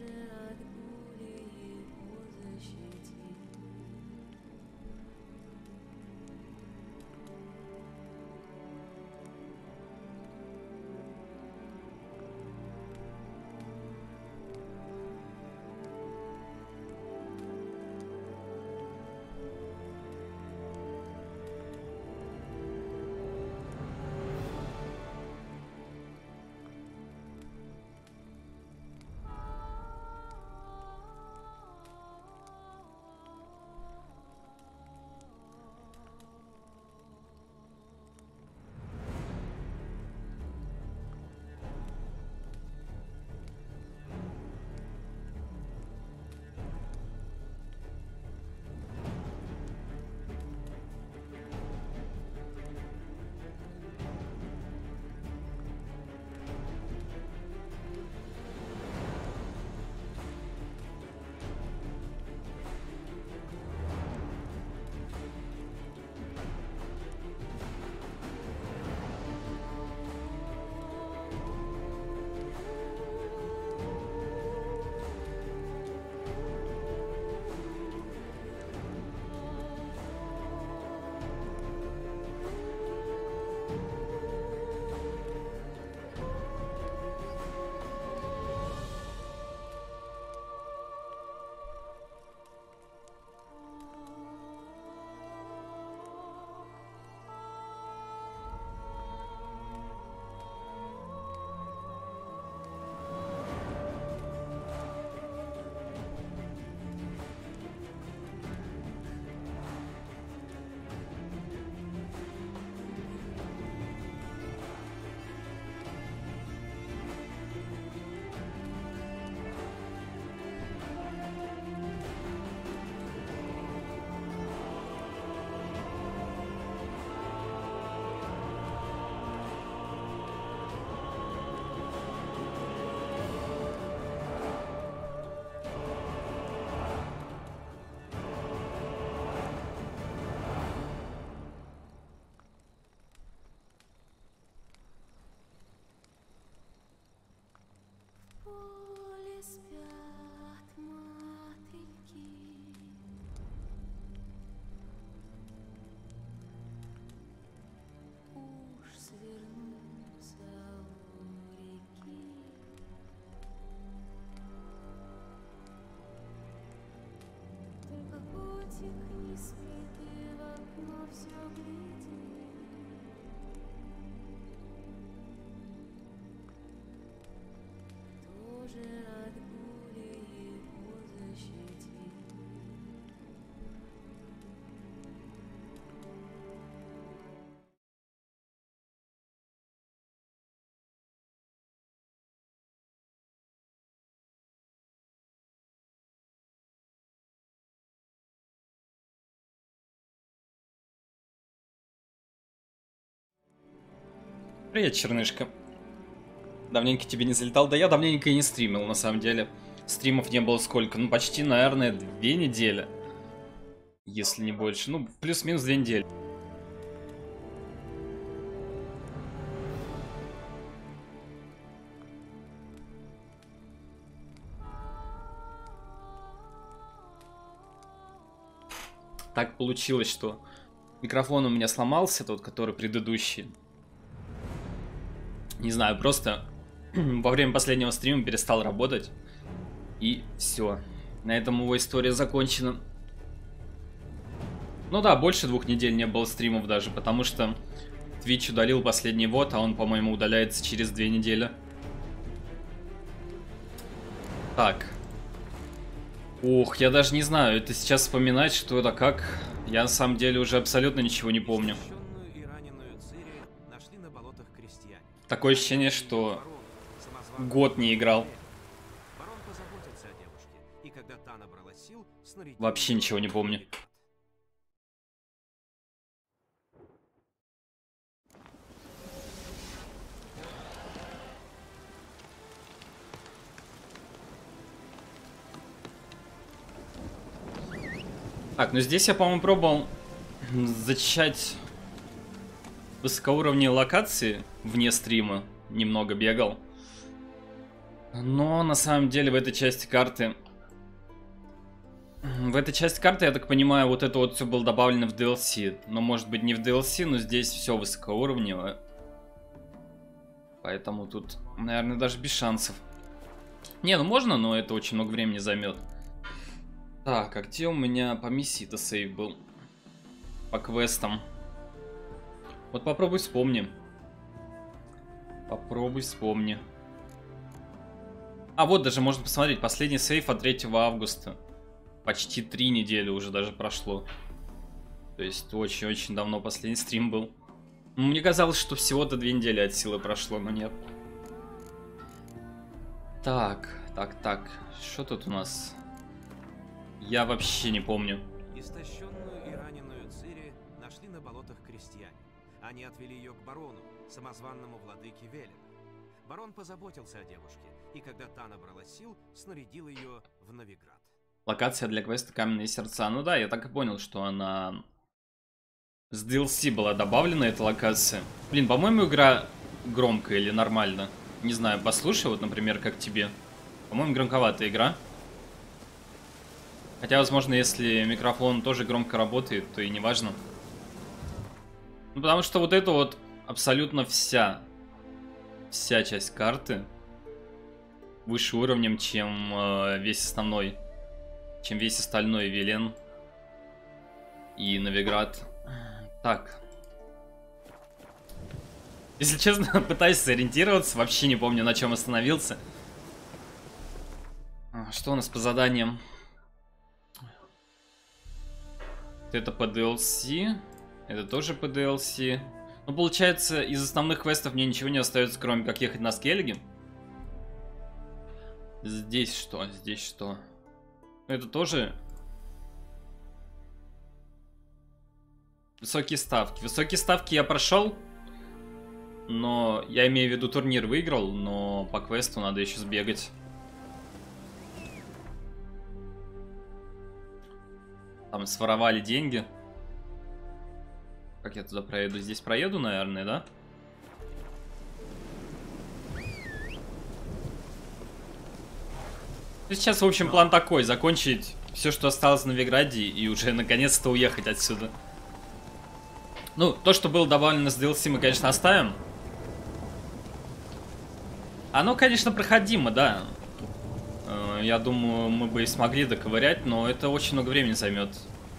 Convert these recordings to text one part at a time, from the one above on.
Привет, Чернышка. Давненько тебе не залетал. Да я давненько и не стримил, на самом деле. Стримов не было сколько? Ну, почти, наверное, 2 недели. Если не больше. Ну, плюс-минус 2 недели. Так получилось, что микрофон у меня сломался, тот, который предыдущий. Не знаю, просто во время последнего стрима перестал работать. И все. На этом его история закончена. Ну да, больше 2 недель не было стримов даже, потому что Twitch удалил последний ввод, а он, по-моему, удаляется через 2 недели. Так. Ох, я даже не знаю, это сейчас вспоминать, что это как. Я на самом деле уже абсолютно ничего не помню. Такое ощущение, что год не играл. Вообще ничего не помню. Так, ну здесь я, по-моему, пробовал зачищать высокоуровневые локации вне стрима. Немного бегал. Но на самом деле в этой части карты... В этой части карты, я так понимаю, вот это вот все было добавлено в DLC. Но может быть не в DLC, но здесь все высокоуровневое. Поэтому тут, наверное, даже без шансов. Не, ну можно, но это очень много времени займет. Так, а где у меня по миссии-то сейв был? По квестам. Вот попробуй вспомни. Попробуй вспомни. А вот даже можно посмотреть. Последний сейв от 3 августа. Почти 3 недели уже даже прошло. То есть очень-очень давно последний стрим был. Мне казалось, что всего-то 2 недели от силы прошло, но нет. Так. Что тут у нас? Я вообще не помню. Истощенную и раненую Цири нашли на болотах крестьяне. Они отвели ее к барону, самозванному владыке Велену. Барон позаботился о девушке, и когда та набрала сил, снарядил ее в Новиград. Локация для квеста Каменные сердца. Ну да, я так и понял, что она... С DLC была добавлена эта локация. Блин, по-моему, игра громкая или нормально. Не знаю, послушай, вот, например, как тебе. По-моему, громковатая игра. Хотя, возможно, если микрофон тоже громко работает, то и не важно. Ну, потому что вот это вот абсолютно вся часть карты выше уровнем, чем весь основной, чем весь остальной Велен и Новиград. Так. Если честно, пытаюсь сориентироваться, вообще не помню, на чем остановился. Что у нас по заданиям? Это по DLC. Это тоже по DLC. Ну, получается, из основных квестов мне ничего не остается, кроме как ехать на Скеллиге. Здесь что? Здесь что? Это тоже... Высокие ставки. Высокие ставки я прошел. Но я имею в виду, турнир выиграл, но по квесту надо еще сбегать. Там своровали деньги. Как я туда проеду? Здесь проеду, наверное, да? Сейчас, в общем, план такой. Закончить все, что осталось в Новиграде, и уже наконец-то уехать отсюда. Ну, то, что было добавлено с DLC, мы, конечно, оставим. Оно, конечно, проходимо, да. Я думаю, мы бы и смогли доковырять, но это очень много времени займет.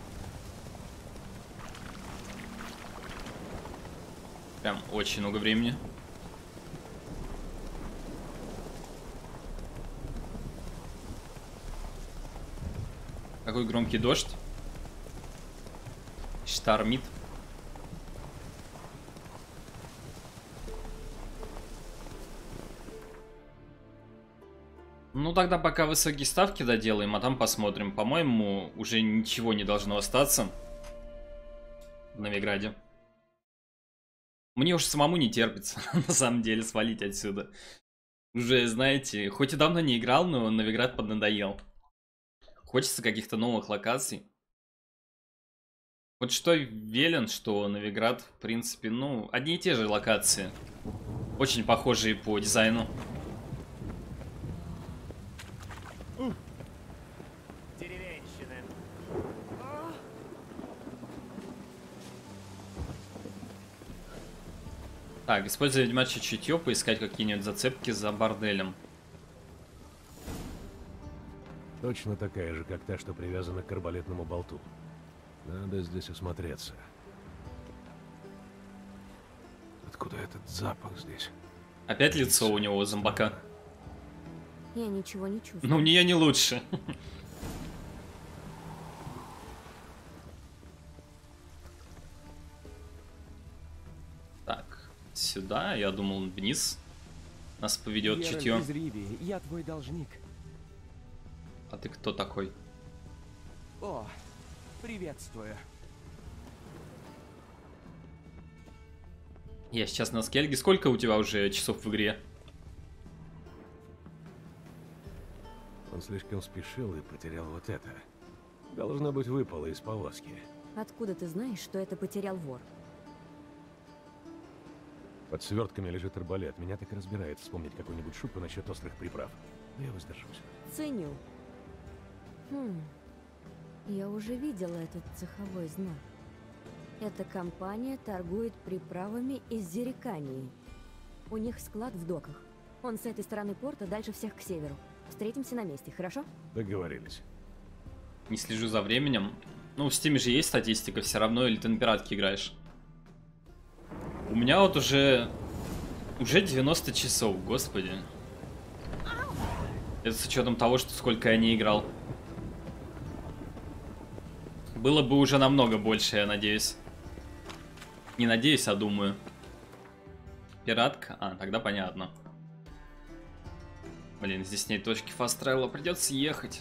Прям очень много времени. Какой громкий дождь. Штормит. Ну тогда пока высокие ставки доделаем, а там посмотрим. По-моему, уже ничего не должно остаться в Новиграде. Мне уж самому не терпится, на самом деле, свалить отсюда. Уже, знаете, хоть и давно не играл, но Новиград поднадоел. Хочется каких-то новых локаций. Вот что Велен, что Новиград, в принципе, ну, одни и те же локации. Очень похожие по дизайну. Деревенщина. Так, использовать матче чутье, поискать какие-нибудь зацепки за борделем. Точно такая же, как та, что привязана к арбалетному болту. Надо здесь осмотреться. Откуда этот запах здесь? Опять лицо у него, зомбака. Я ничего не чувствую. Ну, у нее не лучше. Так, сюда, я думал, вниз. Нас поведет чутье. из Ривии, я твой должник. А ты кто такой? О, приветствую. Я сейчас на Скельге. Сколько у тебя уже часов в игре? Он слишком спешил и потерял вот это. Должно быть, выпало из повозки. Откуда ты знаешь, что это потерял вор? Под свертками лежит арбалет. Меня так и разбирает вспомнить какую-нибудь шутку насчет острых приправ. Но я воздержусь. Ценю. Я уже видела этот цеховой знак. Эта компания торгует приправами из Зерикании. У них склад в доках. Он с этой стороны порта, дальше всех к северу. Встретимся на месте, хорошо? Договорились. Не слежу за временем. Ну, в Steam же есть статистика, все равно, или ты на пиратке играешь. У меня вот уже 90 часов, господи. Это с учетом того, что сколько я не играл. Было бы уже намного больше, я надеюсь. Не надеюсь, а думаю. Пиратка? А, тогда понятно. Блин, здесь нет точки фаст-тревела, придется ехать.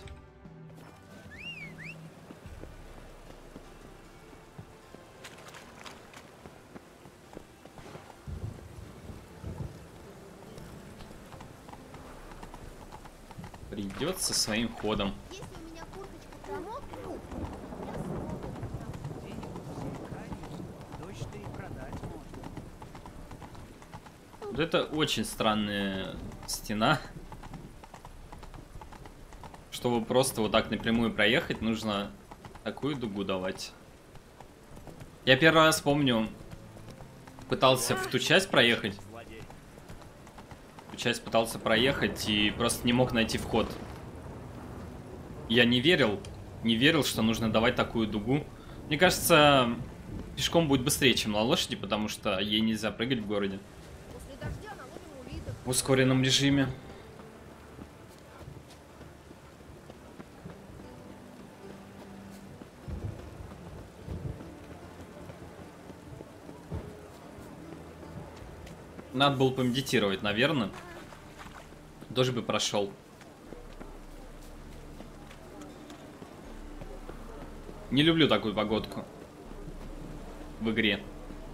Придется своим ходом. Если у меня курточка промокнет, я Точно и продать можно. Вот это очень странная стена. Чтобы просто вот так напрямую проехать, нужно такую дугу давать. Я первый раз помню, пытался в ту часть проехать. Часть пытался проехать и просто не мог найти вход. Я не верил, что нужно давать такую дугу. Мне кажется, пешком будет быстрее, чем на лошади, потому что ей нельзя прыгать в городе. после дождя наловим улиток. В ускоренном режиме. Надо было помедитировать, наверное. Тоже бы прошел. Не люблю такую погодку в игре.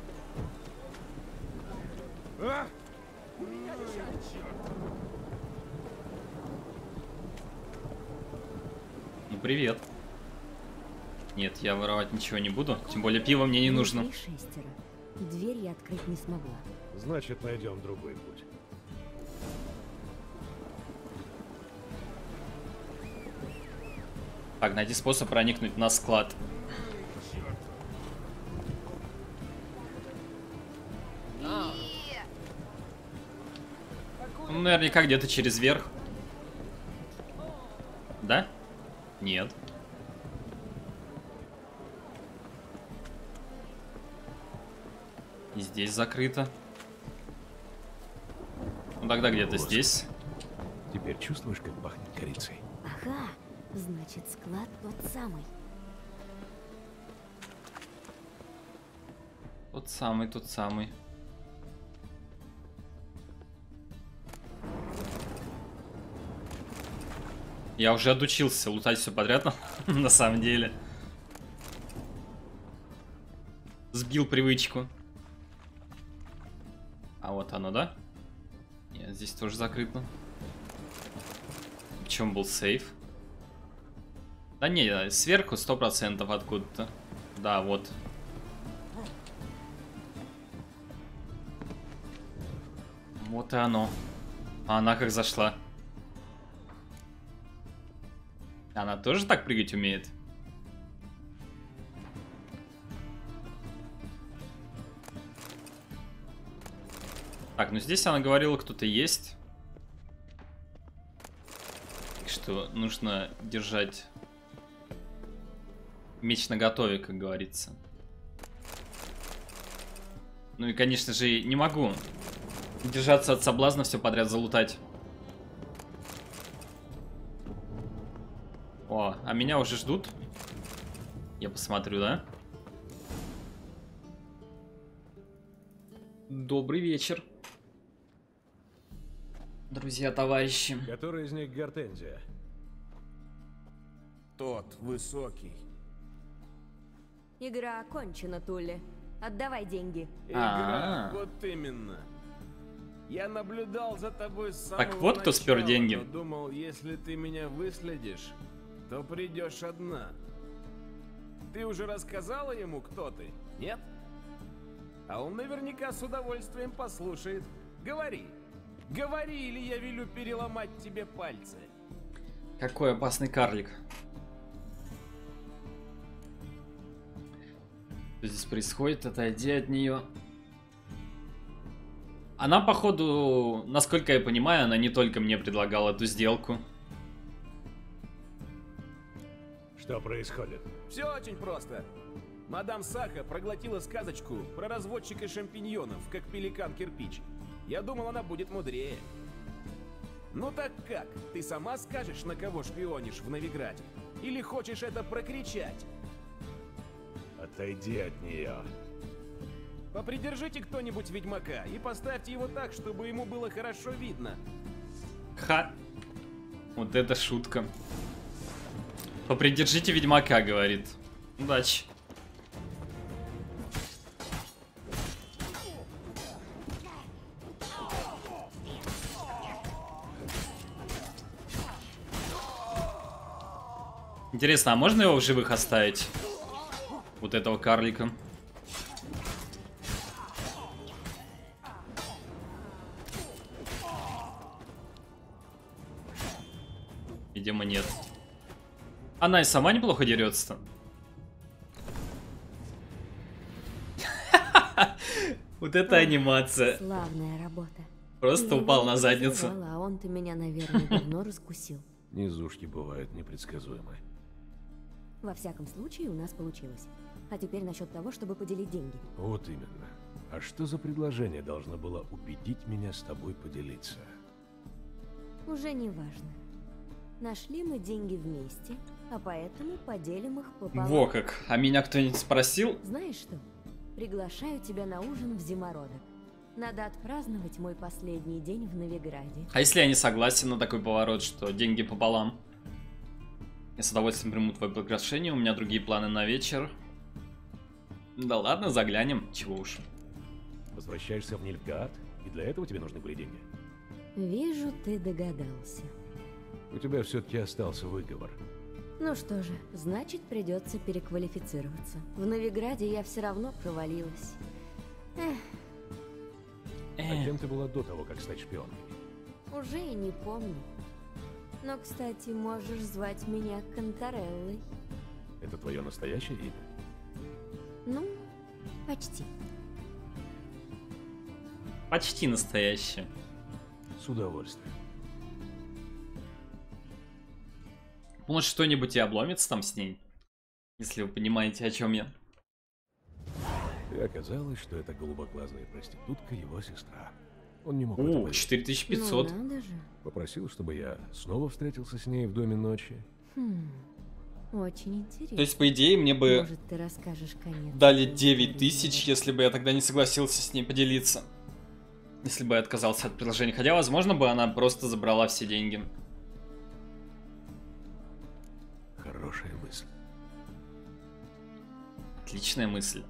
Ну привет. Нет, я воровать ничего не буду. Тем более пиво мне не нужно. Внутри 6. Дверь я открыть не смогла. Значит, найдем другой путь. Так, найди способ проникнуть на склад. Ну, наверняка где-то через верх. Да? Нет. И здесь закрыто. Ну тогда где-то здесь. Теперь чувствуешь, как пахнет корицей? Ага, значит, склад тот самый. Тот самый, тот самый. Я уже отучился лутать все подряд, на самом деле. Сбил привычку. А вот оно, да? Нет, здесь тоже закрыто. В чем был сейф? Да не, сверху 100% откуда-то. Да, вот. Вот и оно. А она как зашла? Она тоже так прыгать умеет? Так, ну здесь она говорила, кто-то есть. Что нужно держать меч наготове, как говорится. Ну и, конечно же, не могу держаться от соблазна все подряд залутать. О, а меня уже ждут. Я посмотрю, да? Добрый вечер, друзья, товарищи. Который из них Гортензия? Тот высокий. Игра окончена, Тулли. Отдавай деньги. Игра, вот именно. Я наблюдал за тобой с самого Так вот кто спер начала, деньги. но думал, если ты меня выследишь, то придешь одна. Ты уже рассказала ему, кто ты, нет? А он наверняка с удовольствием послушает. Говори. Говори, или я велю переломать тебе пальцы. Какой опасный карлик. Что здесь происходит? Отойди от нее. Она, походу, насколько я понимаю, она не только мне предлагала эту сделку. Что происходит? Все очень просто. Мадам Саха проглотила сказочку про разводчика шампиньонов, как пеликан кирпич. Я думал, она будет мудрее. Ну так как? Ты сама скажешь, на кого шпионишь в Новиграде? Или хочешь это прокричать? Отойди от нее. Попридержите кто-нибудь ведьмака и поставьте его так, чтобы ему было хорошо видно. Ха. Вот это шутка. Попридержите ведьмака, говорит. Удачи. Интересно, а можно его в живых оставить? Вот этого карлика. Видимо, нет. Она и сама неплохо дерется-то. Вот это анимация. Славная работа. Просто упал на задницу. А он-то меня, наверное, давно раскусил. Низушки бывают непредсказуемы. Во всяком случае, у нас получилось. А теперь насчет того, чтобы поделить деньги. Вот именно. А что за предложение должно было убедить меня с тобой поделиться? Уже не важно. Нашли мы деньги вместе, а поэтому поделим их пополам. Во как. А меня кто-нибудь спросил? Знаешь что? Приглашаю тебя на ужин в Зимородок. Надо отпраздновать мой последний день в Новиграде. А если я не согласен на такой поворот, что деньги пополам? Я с удовольствием приму твое приглашение, у меня другие планы на вечер. Да ладно, заглянем, чего уж. Возвращаешься в Нильфгаард, и для этого тебе нужны были деньги. Вижу, ты догадался. У тебя все-таки остался выговор. Ну что же, значит, придется переквалифицироваться. В Новиграде я все равно провалилась. А кем ты была до того, как стать шпионкой? Уже и не помню. Но, кстати, можешь звать меня Кантареллой. Это твое настоящее имя? Ну, почти. Почти настоящее. С удовольствием. Может, что-нибудь и обломится там с ней? Если вы понимаете, о чем я. И оказалось, что эта голубоглазая проститутка его сестра. Он не мог в это О, поверить. 4500. Ну, надо же. Попросил, чтобы я снова встретился с ней в доме ночи. Очень интересно. То есть, по идее, мне бы Может, ты расскажешь конец. дали 9000, если бы я тогда не согласился с ней поделиться. Если бы я отказался от предложения. Хотя, возможно, бы она просто забрала все деньги. Хорошая мысль. Отличная мысль.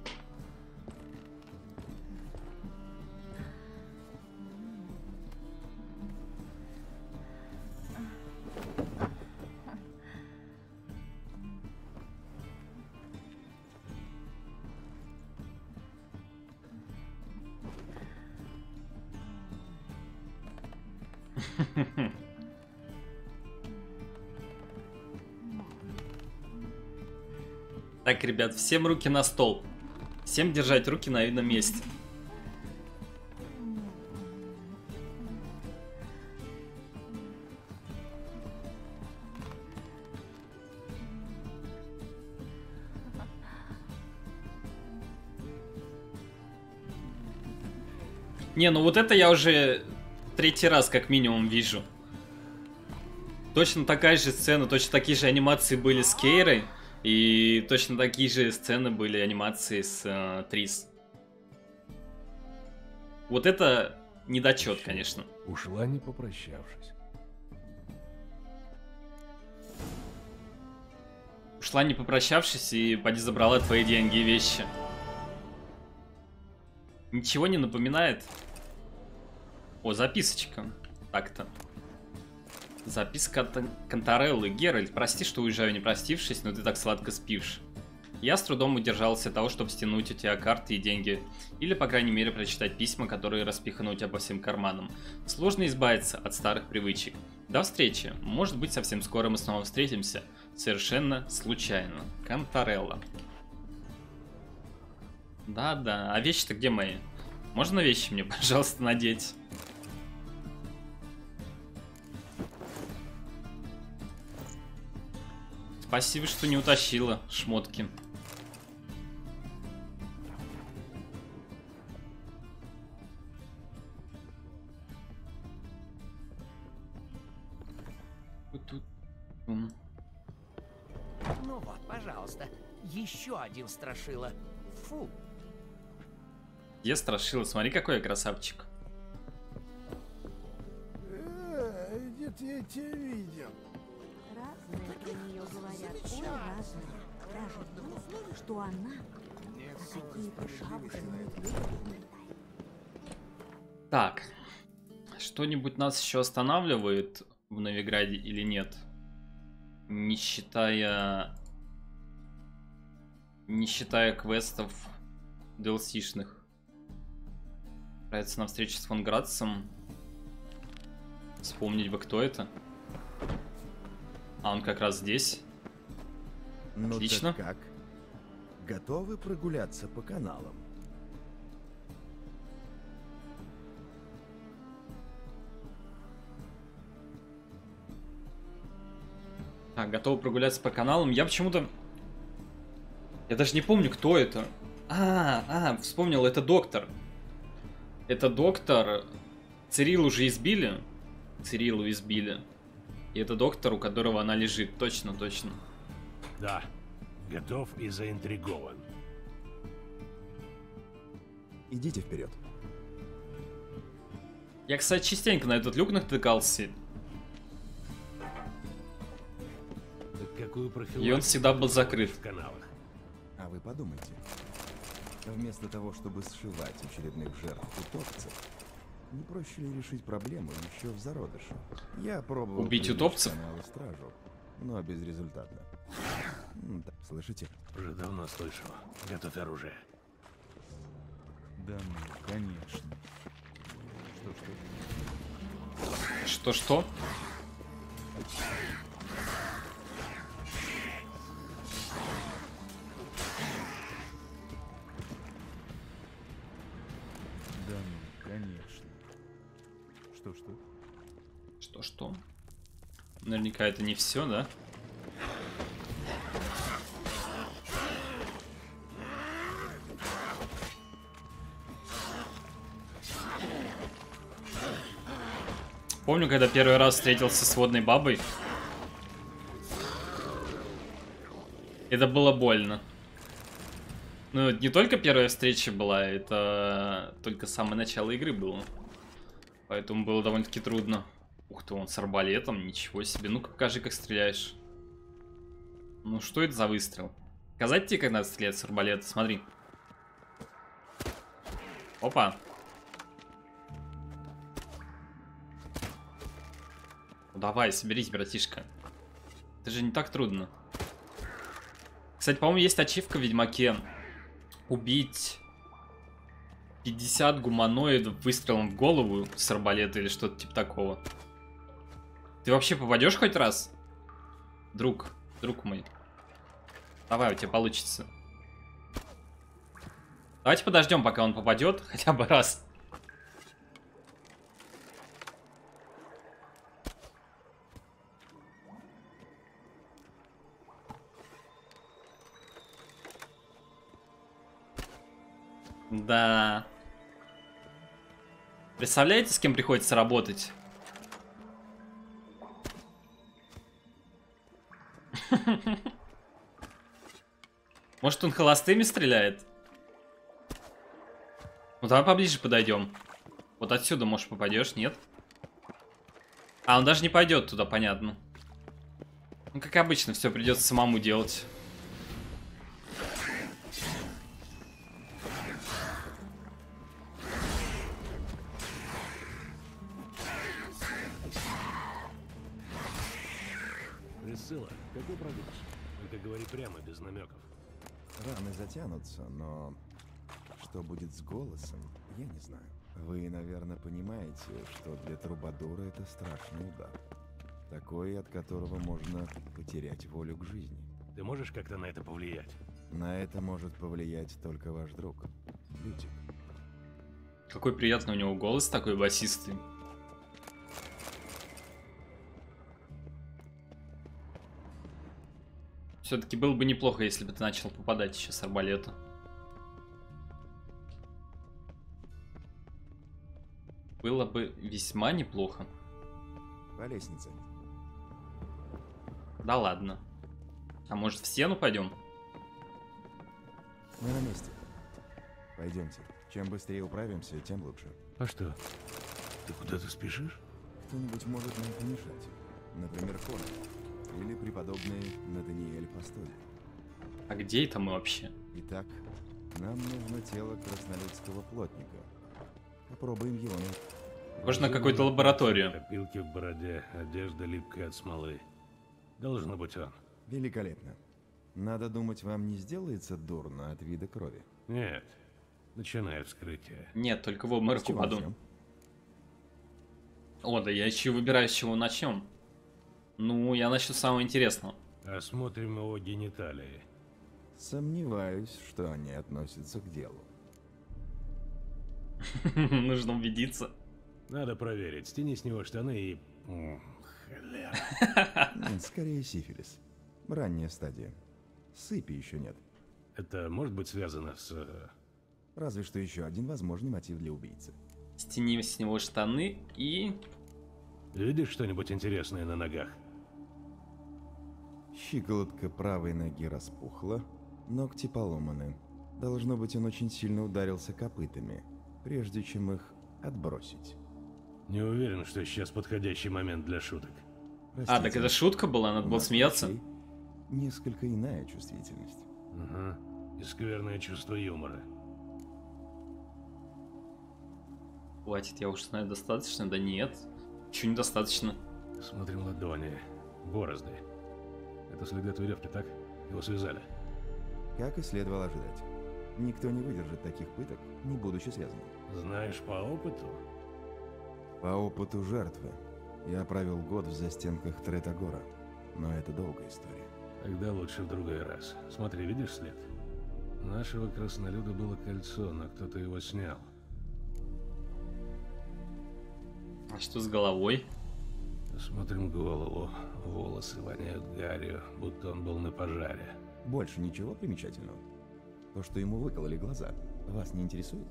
Так, ребят, всем руки на стол. Всем держать руки на видном месте. Не, ну вот это я уже третий раз как минимум вижу. Точно такая же сцена, точно такие же анимации были с Кейрой. И точно такие же сцены были анимации с Трис. Вот это недочет, конечно. Ушла, не попрощавшись. Ушла не попрощавшись и поди забрала твои деньги и вещи. Ничего не напоминает? О, записочка. Так-то. Записка от Кантареллы. Геральт, прости, что уезжаю не простившись, но ты так сладко спишь. Я с трудом удержался от того, чтобы стянуть у тебя карты и деньги. Или, по крайней мере, прочитать письма, которые распиханы у тебя по всем карманам. Сложно избавиться от старых привычек. До встречи. Может быть, совсем скоро мы снова встретимся. Совершенно случайно. Кантарелла. Да-да. А вещи-то где мои? Можно вещи мне, пожалуйста, надеть? Спасибо, что не утащила шмотки. Ну вот, пожалуйста, еще один страшила. Фу. Где страшила? Смотри, какой я красавчик. Где-то я тебя видел. Разные про нее говорят, ой, разные. Даже то, что она на какие-то шапочные летает. Так. Что-нибудь нас еще останавливает в Новиграде или нет? Не считая квестов DLC-шных. Отправиться на встречу с фон Грацем. Вспомнить бы, кто это. А он как раз здесь. Ну Отлично. так как? Готовы прогуляться по каналам? Так, готовы прогуляться по каналам. Я почему-то... Я даже не помню, кто это. Вспомнил, это доктор. Это доктор. Цирилу уже избили. Цирилу избили. И это доктор, у которого она лежит. Точно, точно. Да, готов и заинтригован. Идите вперед. Я, кстати, частенько на этот люк натыкался. Так какую профилактику И он всегда был закрыт. в каналах? А вы подумайте. Вместо того, чтобы сшивать очередных жертв утопцев, не проще ли решить проблему еще в зародыше? Я пробовал Убить привлечь утопцев? каналы стражу, но безрезультатно. Да, слышите? Уже давно слышал. Готовь оружие. Да, ну, конечно. Что-что? Да, ну, конечно. Что? Что-что? Наверняка это не все, да? Помню, когда первый раз встретился с водной бабой. Это было больно. Ну, не только первая встреча была, это только самое начало игры было. Поэтому было довольно-таки трудно. Ух ты, он с арбалетом, ничего себе. Ну-ка, покажи, как стреляешь. Ну, что это за выстрел? Показать тебе, как надо стрелять с арбалета? Смотри. Опа. Ну, давай, соберись, братишка. Это же не так трудно. Кстати, по-моему, есть ачивка в Ведьмаке. Убить 50 гуманоидов выстрелом в голову с арбалета или что-то типа такого. Ты вообще попадешь хоть раз? Друг мой. Давай, у тебя получится. Давайте подождем, пока он попадет хотя бы раз. Да. Представляете, с кем приходится работать? Может, он холостыми стреляет? Ну, давай поближе подойдем. Вот отсюда, может, попадешь, нет? А, он даже не пойдет туда, понятно. Ну, как обычно, все придется самому делать. Присыла, какой прогресс? Только говори прямо, без намеков. Раны затянутся, но что будет с голосом, я не знаю. Вы, наверное, понимаете, что для Трубадура это страшный удар. Такой, от которого можно потерять волю к жизни. Ты можешь как-то на это повлиять? На это может повлиять только ваш друг, Лютик. Какой приятный у него голос, такой басистый. Все-таки было бы неплохо, если бы ты начал попадать еще с арбалета. Было бы весьма неплохо. По лестнице. Да ладно. А может в стену пойдем? Мы на месте. Пойдемте. Чем быстрее управимся, тем лучше. А что? Ты куда-то спешишь? Кто-нибудь может нам помешать. Например, Хорн. Или преподобный Натаниэль Пастоди. А где это мы вообще? Итак, нам нужно тело краснолюдского плотника. Попробуем его найти. Похоже на какую-то лабораторию. Опилки в бороде, одежда липкая от смолы. Должно быть он. Великолепно. Надо думать, вам не сделается дурно от вида крови. Нет. Начинай вскрытие. Нет, только в С обморок чего упаду. начнем? О, да я еще выбираю, с чего начнем. Ну, я начну с самого интересного. Осмотрим его гениталии. Сомневаюсь, что они относятся к делу. Нужно убедиться. Надо проверить. Стяни с него штаны и... Хля. Скорее сифилис. Ранняя стадия. Сыпи еще нет. Это может быть связано с... Разве что еще один возможный мотив для убийцы. Стяни с него штаны и... Видишь что-нибудь интересное на ногах? Щиколотка правой ноги распухла, ногти поломаны. Должно быть, он очень сильно ударился копытами, прежде чем их отбросить. Не уверен, что сейчас подходящий момент для шуток. А, так это шутка была, надо у было нас смеяться. людей несколько иная чувствительность. Ага. И скверное чувство юмора. Хватит, я уж знаю, достаточно? Да нет. Чего недостаточно? Смотрим ладони. Борозды. Это следы от веревки, так? Его связали. Как и следовало ожидать. Никто не выдержит таких пыток, не будучи связанным. Знаешь по опыту? По опыту жертвы. Я провел год в застенках Третагора, но это долгая история. Тогда лучше в другой раз. Смотри, видишь след? У нашего краснолюда было кольцо, но кто-то его снял. А что с головой? Смотрим голову. Волосы воняют гарью, будто он был на пожаре. Больше ничего примечательного. То, что ему выкололи глаза, вас не интересует?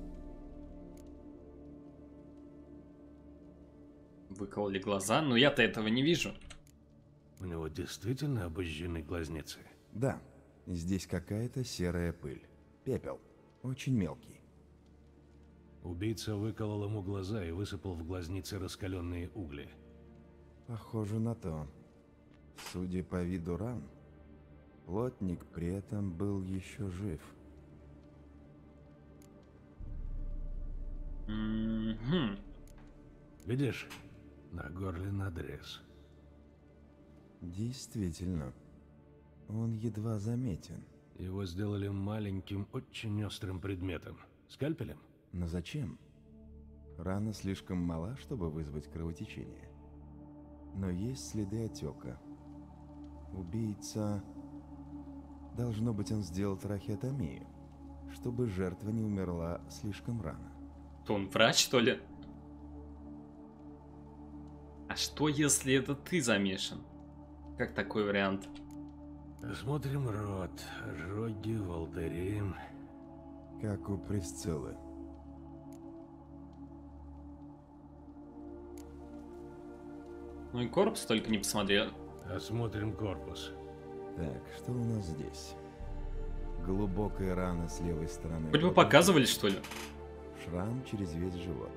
Выкололи глаза? Но я-то этого не вижу. У него действительно обожжены глазницы? Да, здесь какая-то серая пыль. Пепел. Очень мелкий. Убийца выколол ему глаза и высыпал в глазницы раскаленные угли. Похоже на то. Судя по виду ран, плотник при этом был еще жив. Мгм. Видишь? На горле надрез. Действительно. Он едва заметен. Его сделали маленьким, очень острым предметом. Скальпелем? Но зачем? Рана слишком мала, чтобы вызвать кровотечение. Но есть следы отека. Убийца... Должно быть, он сделал трахеотомию, чтобы жертва не умерла слишком рано. То он врач, что ли? А что, если это ты замешан? Как такой вариант? Смотрим рот. Ожоги, волдыри. Как у Присциллы. Ну и корпус только не посмотрел. Осмотрим корпус. Так, что у нас здесь? Глубокая рана с левой стороны. Хоть бы лба. показывали, что ли? Шрам через весь живот.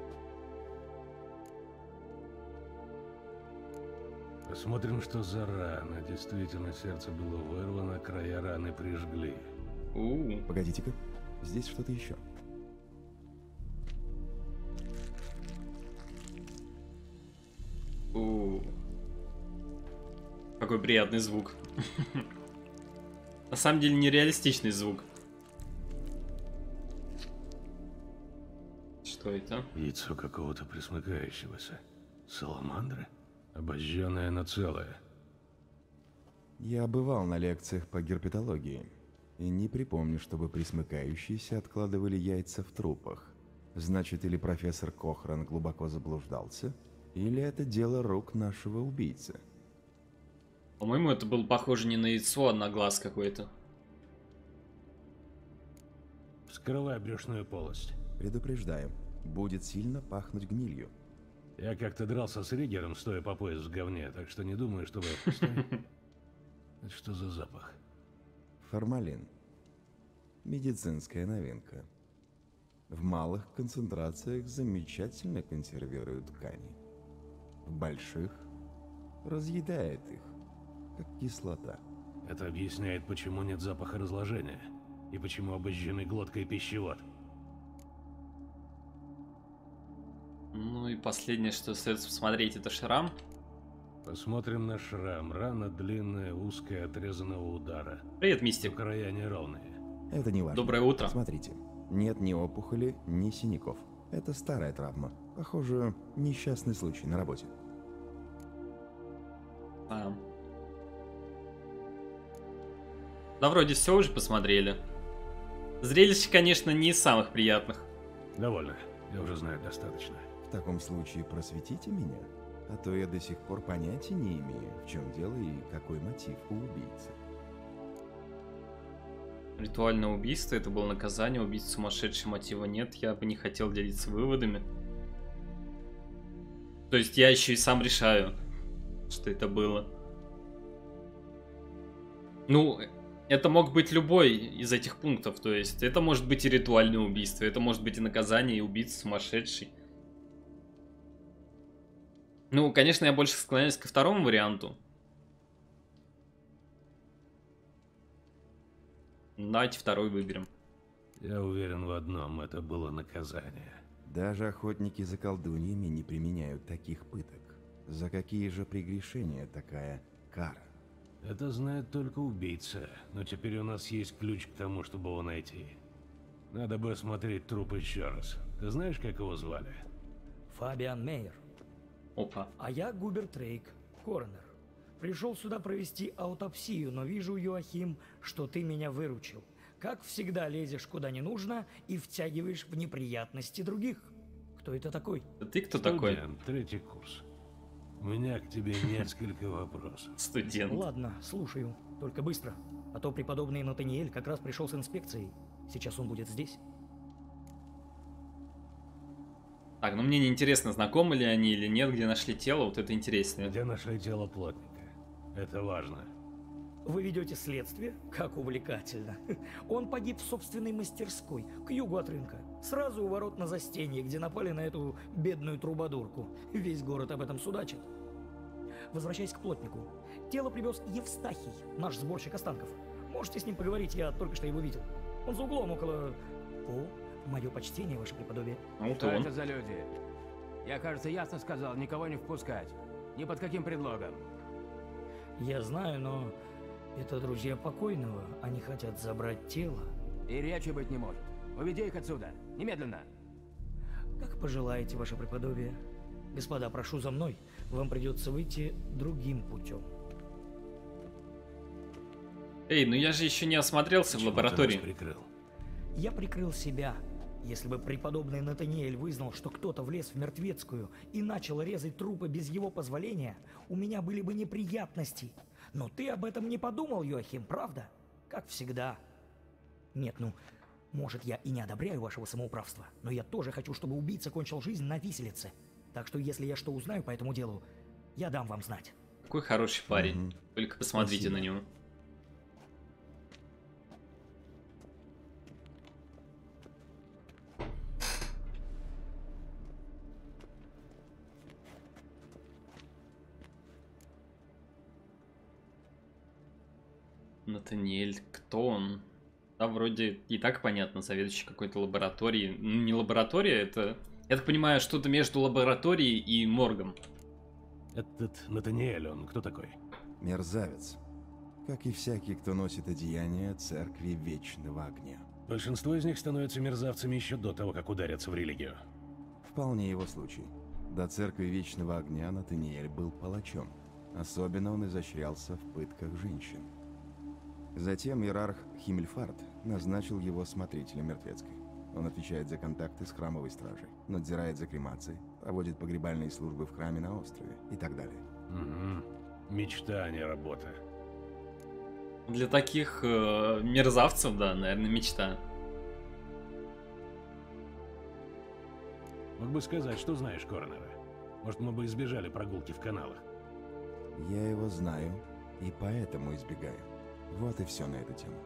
Посмотрим, что за рана. Действительно, сердце было вырвано, края раны прижгли. Погодите-ка, здесь что-то еще. Какой приятный звук. На самом деле нереалистичный звук. Что это? Яйцо какого-то пресмыкающегося. Саламандры? Обожженное, но целое. Я бывал на лекциях по герпетологии и не припомню, чтобы пресмыкающиеся откладывали яйца в трупах. Значит, или профессор Кохран глубоко заблуждался, или это дело рук нашего убийцы. По-моему, это было похоже не на яйцо, а на глаз какой-то. Вскрывай брюшную полость. Предупреждаю, будет сильно пахнуть гнилью. Я как-то дрался с Риггером, стоя по пояс в говне, так что не думаю, что вы... Это что за запах? Формалин. Медицинская новинка. В малых концентрациях замечательно консервирует ткани. В больших разъедает их, как кислота. Это объясняет, почему нет запаха разложения. И почему обожжены глотка и пищевод. Ну и последнее, что остается посмотреть, это шрам. Посмотрим на шрам. Рана длинная, узкая, отрезанного удара. Привет, Мистик. Но края неровные. Это не важно. Доброе утро. Смотрите, нет ни опухоли, ни синяков. Это старая травма. Похоже, несчастный случай на работе. Да, вроде все уже посмотрели. Зрелище, конечно, не из самых приятных. Довольно. Я уже знаю достаточно. В таком случае просветите меня, а то я до сих пор понятия не имею, в чем дело и какой мотив у убийцы. Ритуальное убийство, это было наказание, убить сумасшедший, мотива нет, я бы не хотел делиться выводами. То есть я еще и сам решаю, что это было. Ну, это мог быть любой из этих пунктов, то есть это может быть и ритуальное убийство, это может быть и наказание, и убийца сумасшедший. Ну, конечно, я больше склоняюсь ко второму варианту. Давайте второй выберем. Я уверен в одном, это было наказание. Даже охотники за колдуньями не применяют таких пыток. За какие же прегрешения такая кара? Это знает только убийца, но теперь у нас есть ключ к тому, чтобы его найти. Надо бы осмотреть труп еще раз. Ты знаешь, как его звали? Фабиан Мейер. Опа. А я Губерт Рейк, коронер. Пришел сюда провести аутопсию, но вижу, Йоахим, что ты меня выручил. Как всегда лезешь куда не нужно и втягиваешь в неприятности других. Кто это такой? А ты кто такой? Студент, третий курс. У меня к тебе несколько вопросов. Студент. Ладно, слушаю. Только быстро. А то преподобный Натаниэль как раз пришел с инспекцией. Сейчас он будет здесь. Так, ну мне не интересно, знакомы ли они или нет, где нашли тело, вот это интереснее. Где нашли тело плотника? Это важно. Вы ведете следствие? Как увлекательно. Он погиб в собственной мастерской, к югу от рынка. Сразу у ворот на застенье, где напали на эту бедную трубадурку. Весь город об этом судачит. Возвращаясь к плотнику. Тело привез Евстахий, наш сборщик останков. Можете с ним поговорить, я только что его видел. Он за углом около... О, мое почтение, ваше преподобие. Вот Что он. это за люди? Я, кажется, ясно сказал, никого не впускать. Ни под каким предлогом. Я знаю, но это друзья покойного. Они хотят забрать тело. И речи быть не может. Уведи их отсюда. Немедленно. Как пожелаете, ваше преподобие. Господа, прошу за мной. Вам придется выйти другим путем. Эй, ну я же еще не осмотрелся в Почему лаборатории. ты нас прикрыл? Я прикрыл себя. Если бы преподобный Натаниэль вызнал, что кто-то влез в мертвецкую и начал резать трупы без его позволения, у меня были бы неприятности. Но ты об этом не подумал, Йоахим, правда? Как всегда. Нет, ну, может, я и не одобряю вашего самоуправства, но я тоже хочу, чтобы убийца кончил жизнь на виселице. Так что, если я что узнаю по этому делу, я дам вам знать. Какой хороший парень. Мгм. Только посмотрите Спасибо. на него. Натаниэль, кто он? Да, вроде и так понятно, заведующий какой-то лабораторией. Ну, не лаборатория, это... Я так понимаю, что-то между лабораторией и моргом. Этот Натаниэль, он кто такой? Мерзавец. как и всякий, кто носит одеяние Церкви Вечного Огня. Большинство из них становятся мерзавцами еще до того, как ударятся в религию. Вполне его случай. До Церкви Вечного Огня Натаниэль был палачом. Особенно он изощрялся в пытках женщин. Затем иерарх Химмельфарт назначил его смотрителем мертвецкой. Он отвечает за контакты с храмовой стражей, надзирает за кремацией, проводит погребальные службы в храме на острове и так далее. Угу. Мечта, а не работа. Для таких мерзавцев, да, наверное, мечта. Мог бы сказать, что знаешь Коронера. Может, мы бы избежали прогулки в каналах. Я его знаю и поэтому избегаю. Вот и все на эту тему.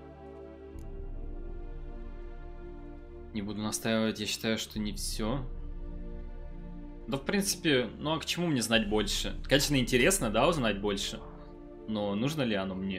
Не буду настаивать, я считаю, что не все. Да, в принципе, ну а к чему мне знать больше? Конечно, интересно, да, узнать больше. Но нужно ли оно мне?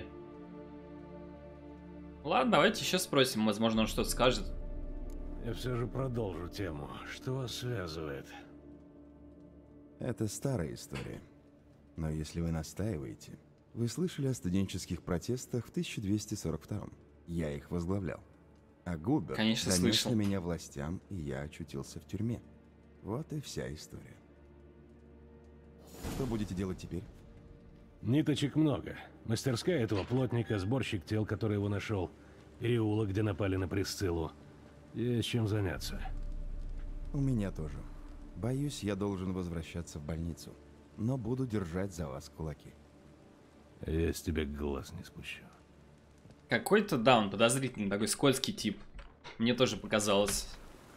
Ладно, давайте еще спросим, возможно, он что-то скажет. Я все же продолжу тему. Что вас связывает? Это старая история. Но если вы настаиваете... Вы слышали о студенческих протестах в 1242-м? Я их возглавлял. А Гудберт донес на меня властям, и я очутился в тюрьме. Вот и вся история. Что будете делать теперь? Ниточек много. Мастерская этого плотника, сборщик тел, который его нашел, переулок, где напали на Присциллу. Есть чем заняться. У меня тоже. Боюсь, я должен возвращаться в больницу. Но буду держать за вас кулаки. Я с тебя глаз не спущу. Какой-то, да, он подозрительный, такой скользкий тип. Мне тоже показалось.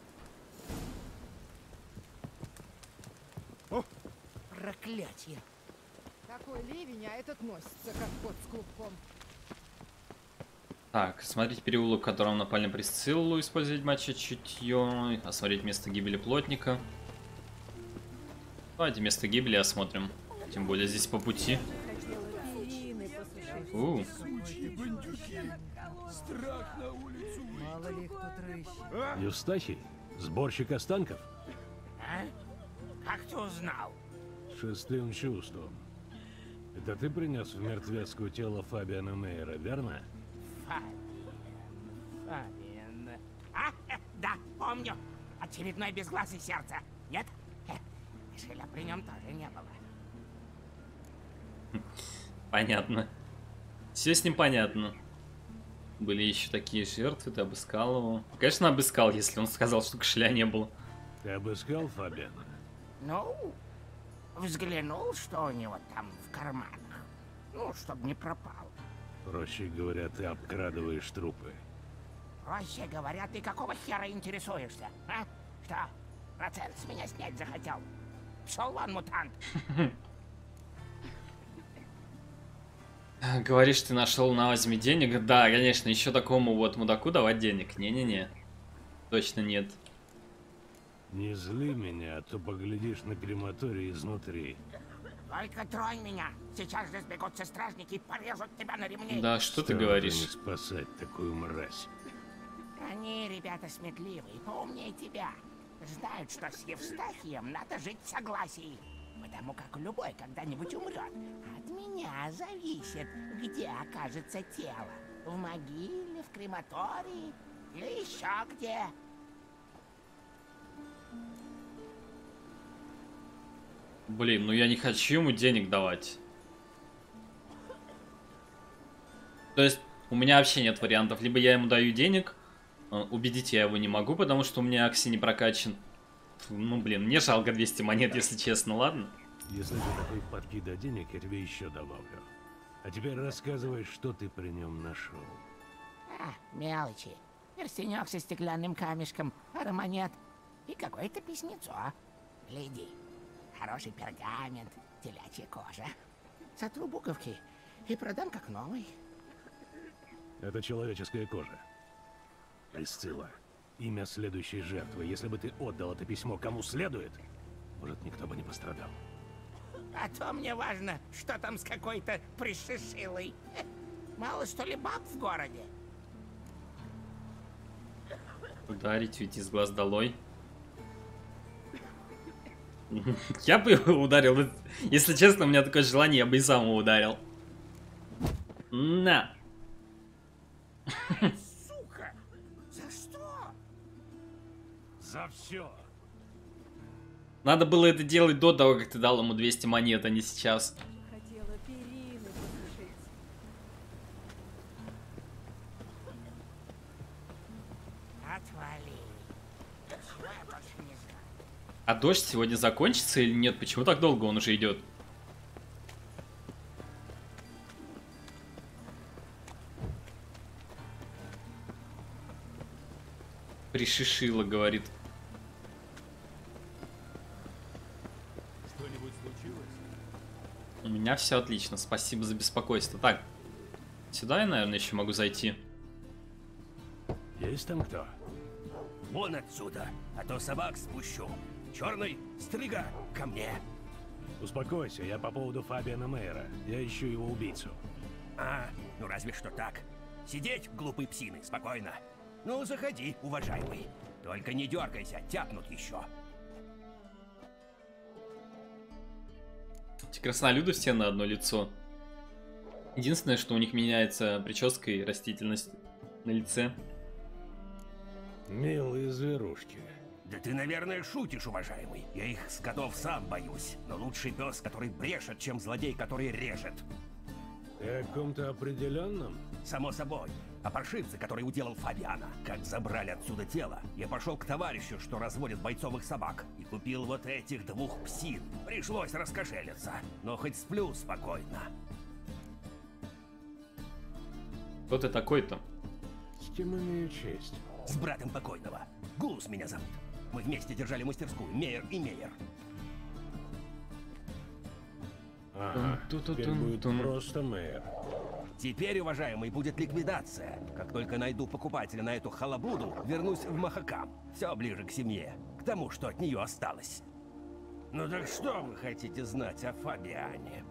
О, проклятие! Такой ливень, а этот носится, как кот с клубком. Так, смотреть переулок, в котором напали на Присциллу, использовать матча чутье, осмотреть место гибели плотника. Давайте место гибели осмотрим. Тем более здесь по пути. Страх на улицу. Мало ли их тут рыщет. Евстахий? Сборщик останков? А? Как ты узнал? Шестым чувством. Это ты принес в мертвецкую тело Фабиана Мейера, верно? Фабиан. Да, помню. Очередной безгласый сердце. Нет? Мишеля при нем тоже не было. Понятно. Все с ним понятно. Были еще такие жертвы, ты обыскал его. Конечно, обыскал, если он сказал, что кошеля не было. Ты обыскал Фабиана? Ну, взглянул, что у него там в карманах. Ну, чтобы не пропал. Проще говоря, ты обкрадываешь трупы. Проще говоря, ты какого хера интересуешься, а? Что, процент с меня снять захотел? Пшел вон, мутант. Говоришь, ты нашел на возьме денег? Да, конечно, еще такому вот мудаку давать денег. Не-не-не. Точно нет. Не зли меня, а то поглядишь на крематорий изнутри. Только тронь меня. Сейчас же сбегутся стражники и порежут тебя на ремни. Да, что ты говоришь? Не спасать такую мразь. Они, ребята, сметливые, поумнее тебя. Знают, что с Евстахием надо жить в согласии. Потому как любой когда-нибудь умрет. От меня зависит, где окажется тело. В могиле, в крематории или еще где. Блин, ну я не хочу ему денег давать. То есть у меня вообще нет вариантов. Либо я ему даю денег, убедить я его не могу, потому что у меня Акси не прокачан. Ну блин, мне жалко 200 монет, если честно, ладно? Если ты такой падки до денег, я тебе еще добавлю. А теперь рассказывай, что ты при нем нашел. Мелочи. Перстенек со стеклянным камешком, пара монет и какое-то письмецо. Гляди. Хороший пергамент, телячья кожа. Сотру буковки и продам как новый. Это человеческая кожа. Присцилла. Имя следующей жертвы. Если бы ты отдал это письмо кому следует, может, никто бы не пострадал. А то мне важно, что там с какой-то пришишилой. Мало что ли баб в городе? Ударить, уйти с глаз долой. Я бы его ударил. Если честно, у меня такое желание, я бы и сам его ударил. На. Сука! За что? За все. Надо было это делать до того, как ты дал ему 200 монет, а не сейчас. Хотела перины послушать. Отвали. Ничего я больше не знаю. А дождь сегодня закончится или нет? Почему так долго он уже идет? Пришишила, говорит. Что-нибудь случилось? У меня все отлично, спасибо за беспокойство. Так, сюда я, наверное, еще могу зайти. Есть там кто? Вон отсюда, а то собак спущу. Черный, стрига, ко мне. Успокойся, я по поводу Фабиана Мейера. Я ищу его убийцу. А, ну разве что так. Сидеть, глупые псины, спокойно. Ну, заходи, уважаемый. Только не дергайся, тяпнут еще. Эти краснолюды все на одно лицо. Единственное, что у них меняется прическа и растительность на лице. Милые зверушки. Да ты, наверное, шутишь, уважаемый. Я их скотов сам боюсь. Но лучший пес, который брешет, чем злодей, который режет. Ты о ком-то определенном? Само собой. А паршивцы, который уделал Фабиана, как забрали отсюда тело, я пошел к товарищу, что разводит бойцовых собак, и купил вот этих двух псин. Пришлось раскошелиться, но хоть сплю спокойно. Кто ты такой-то? С кем имею честь? С братом покойного. Гулус меня зовут. Мы вместе держали мастерскую, Мейер и Мейер. Ага, теперь будет просто Мейер. Теперь, уважаемый, будет ликвидация. Как только найду покупателя на эту халабуду, вернусь в Махакам. Все ближе к семье, к тому, что от нее осталось. Ну так что вы хотите знать о Фабиане?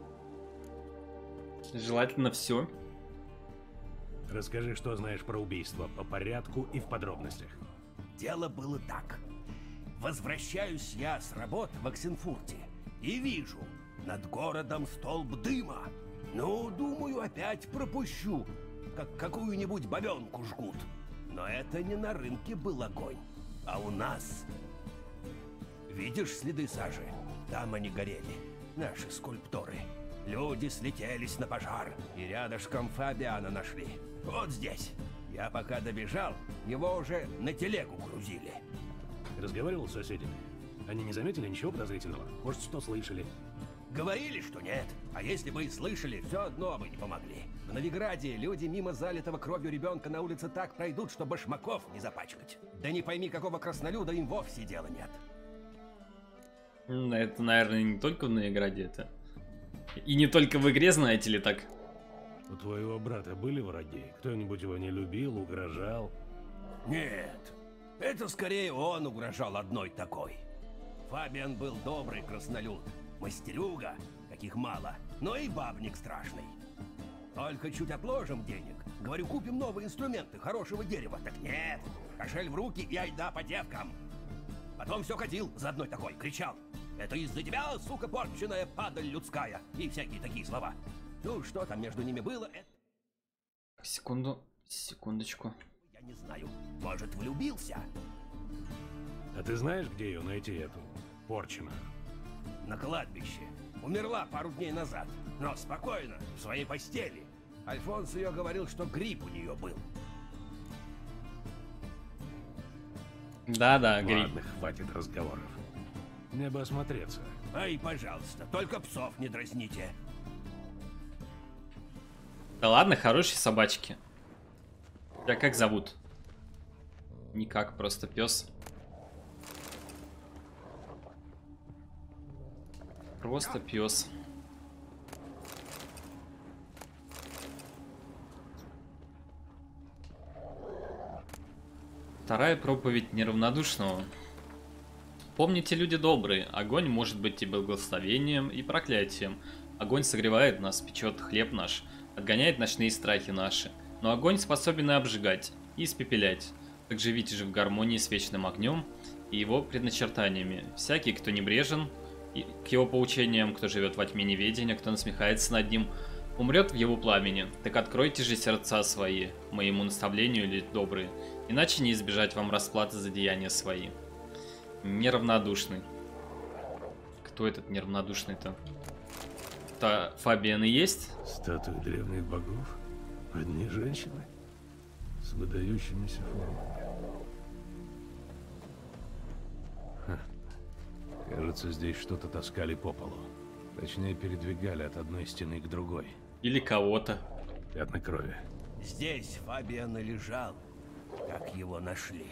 Желательно все. Расскажи, что знаешь про убийство, по порядку и в подробностях. Дело было так. Возвращаюсь я с работы в Оксенфурте и вижу над городом столб дыма. Ну, думаю, опять пропущу, как какую-нибудь бабенку жгут. Но это не на рынке был огонь, а у нас. Видишь следы сажи? Там они горели, наши скульпторы. Люди слетелись на пожар, и рядышком Фабиана нашли. Вот здесь. Я пока добежал, его уже на телегу грузили. Разговаривал с соседями? Они не заметили ничего подозрительного? Может, что слышали? Говорили, что нет. А если бы и слышали, все одно бы не помогли. В Новиграде люди мимо залитого кровью ребенка на улице так пройдут, что башмаков не запачкать. Да не пойми, какого краснолюда им вовсе дела нет. Это, наверное, не только в Новиграде это. И не только в игре, знаете ли, так. У твоего брата были враги? Кто-нибудь его не любил, угрожал? Нет. Это скорее он угрожал одной такой. Фабиан был добрый краснолюд. Мастерюга, каких мало, но и бабник страшный. Только чуть отложим денег. Говорю, купим новые инструменты, хорошего дерева. Так нет, кошель в руки и айда по девкам. Потом все ходил за одной такой, кричал: «Это из-за тебя, сука порченая, падаль людская!» И всякие такие слова. Ну, что там между ними было, это... Секундочку. Я не знаю, может, влюбился? А ты знаешь, где ее найти, эту порченую? На кладбище. Умерла пару дней назад, но спокойно, в своей постели. Альфонс ее говорил, что грипп у нее был. Да-да, грипп. Ладно, хватит разговоров. Мне бы осмотреться. Ай, пожалуйста, только псов не дразните. Да ладно, хорошие собачки. Тебя как зовут? Никак, просто пес. Просто пес. Вторая проповедь неравнодушного. Помните, люди добрые, огонь может быть и благословением, и проклятием. Огонь согревает нас, печет хлеб наш, отгоняет ночные страхи наши. Но огонь способен и обжигать, и испепелять. Так живите же в гармонии с вечным огнем и его предначертаниями. Всякий, кто небрежен к его поучениям, кто живет во тьме неведения, кто насмехается над ним, умрет в его пламени, так откройте же сердца свои, моему наставлению или добрые, иначе не избежать вам расплаты за деяния свои. Неравнодушный. Кто этот неравнодушный-то? Это Фабиан и есть? Статуи древних богов? Одни женщины? С выдающимися формами. Кажется, здесь что-то таскали по полу. Точнее, передвигали от одной стены к другой. Или кого-то. Пятна крови. Здесь Фабиан и лежал, как его нашли.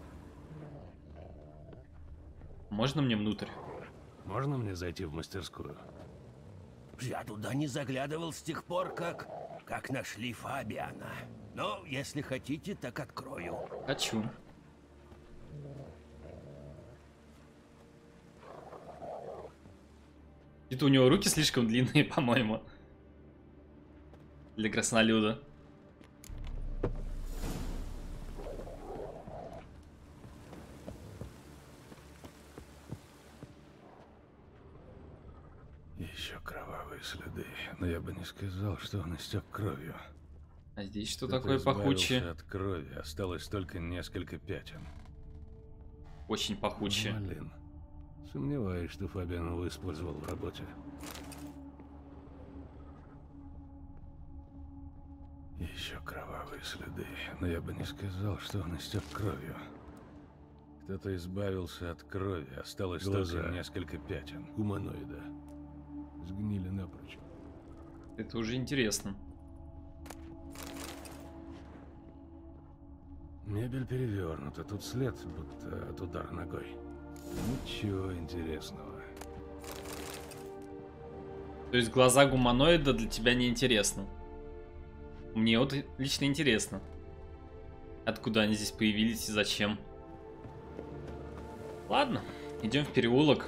Можно мне внутрь? Можно мне зайти в мастерскую? Я туда не заглядывал с тех пор, как нашли Фабиана. Но, если хотите, так открою. Хочу. Это у него руки слишком длинные, по-моему. Для краснолюда. Еще кровавые следы, но я бы не сказал, что он истек кровью. А здесь что Кто-то такое пахучее? избавился от крови, осталось только несколько пятен. Очень пахучее. Блин. Сомневаюсь, что Фабиан его использовал в работе. Еще кровавые следы, но я бы не сказал, что он истек кровью. Кто-то избавился от крови, осталось только несколько пятен. Гуманоида. Сгнили напрочь. Это уже интересно. Мебель перевернута, тут след, будто от удара ногой. Ничего интересного. То есть глаза гуманоида для тебя не интересны? Мне вот лично интересно. Откуда они здесь появились и зачем? Ладно, идем в переулок.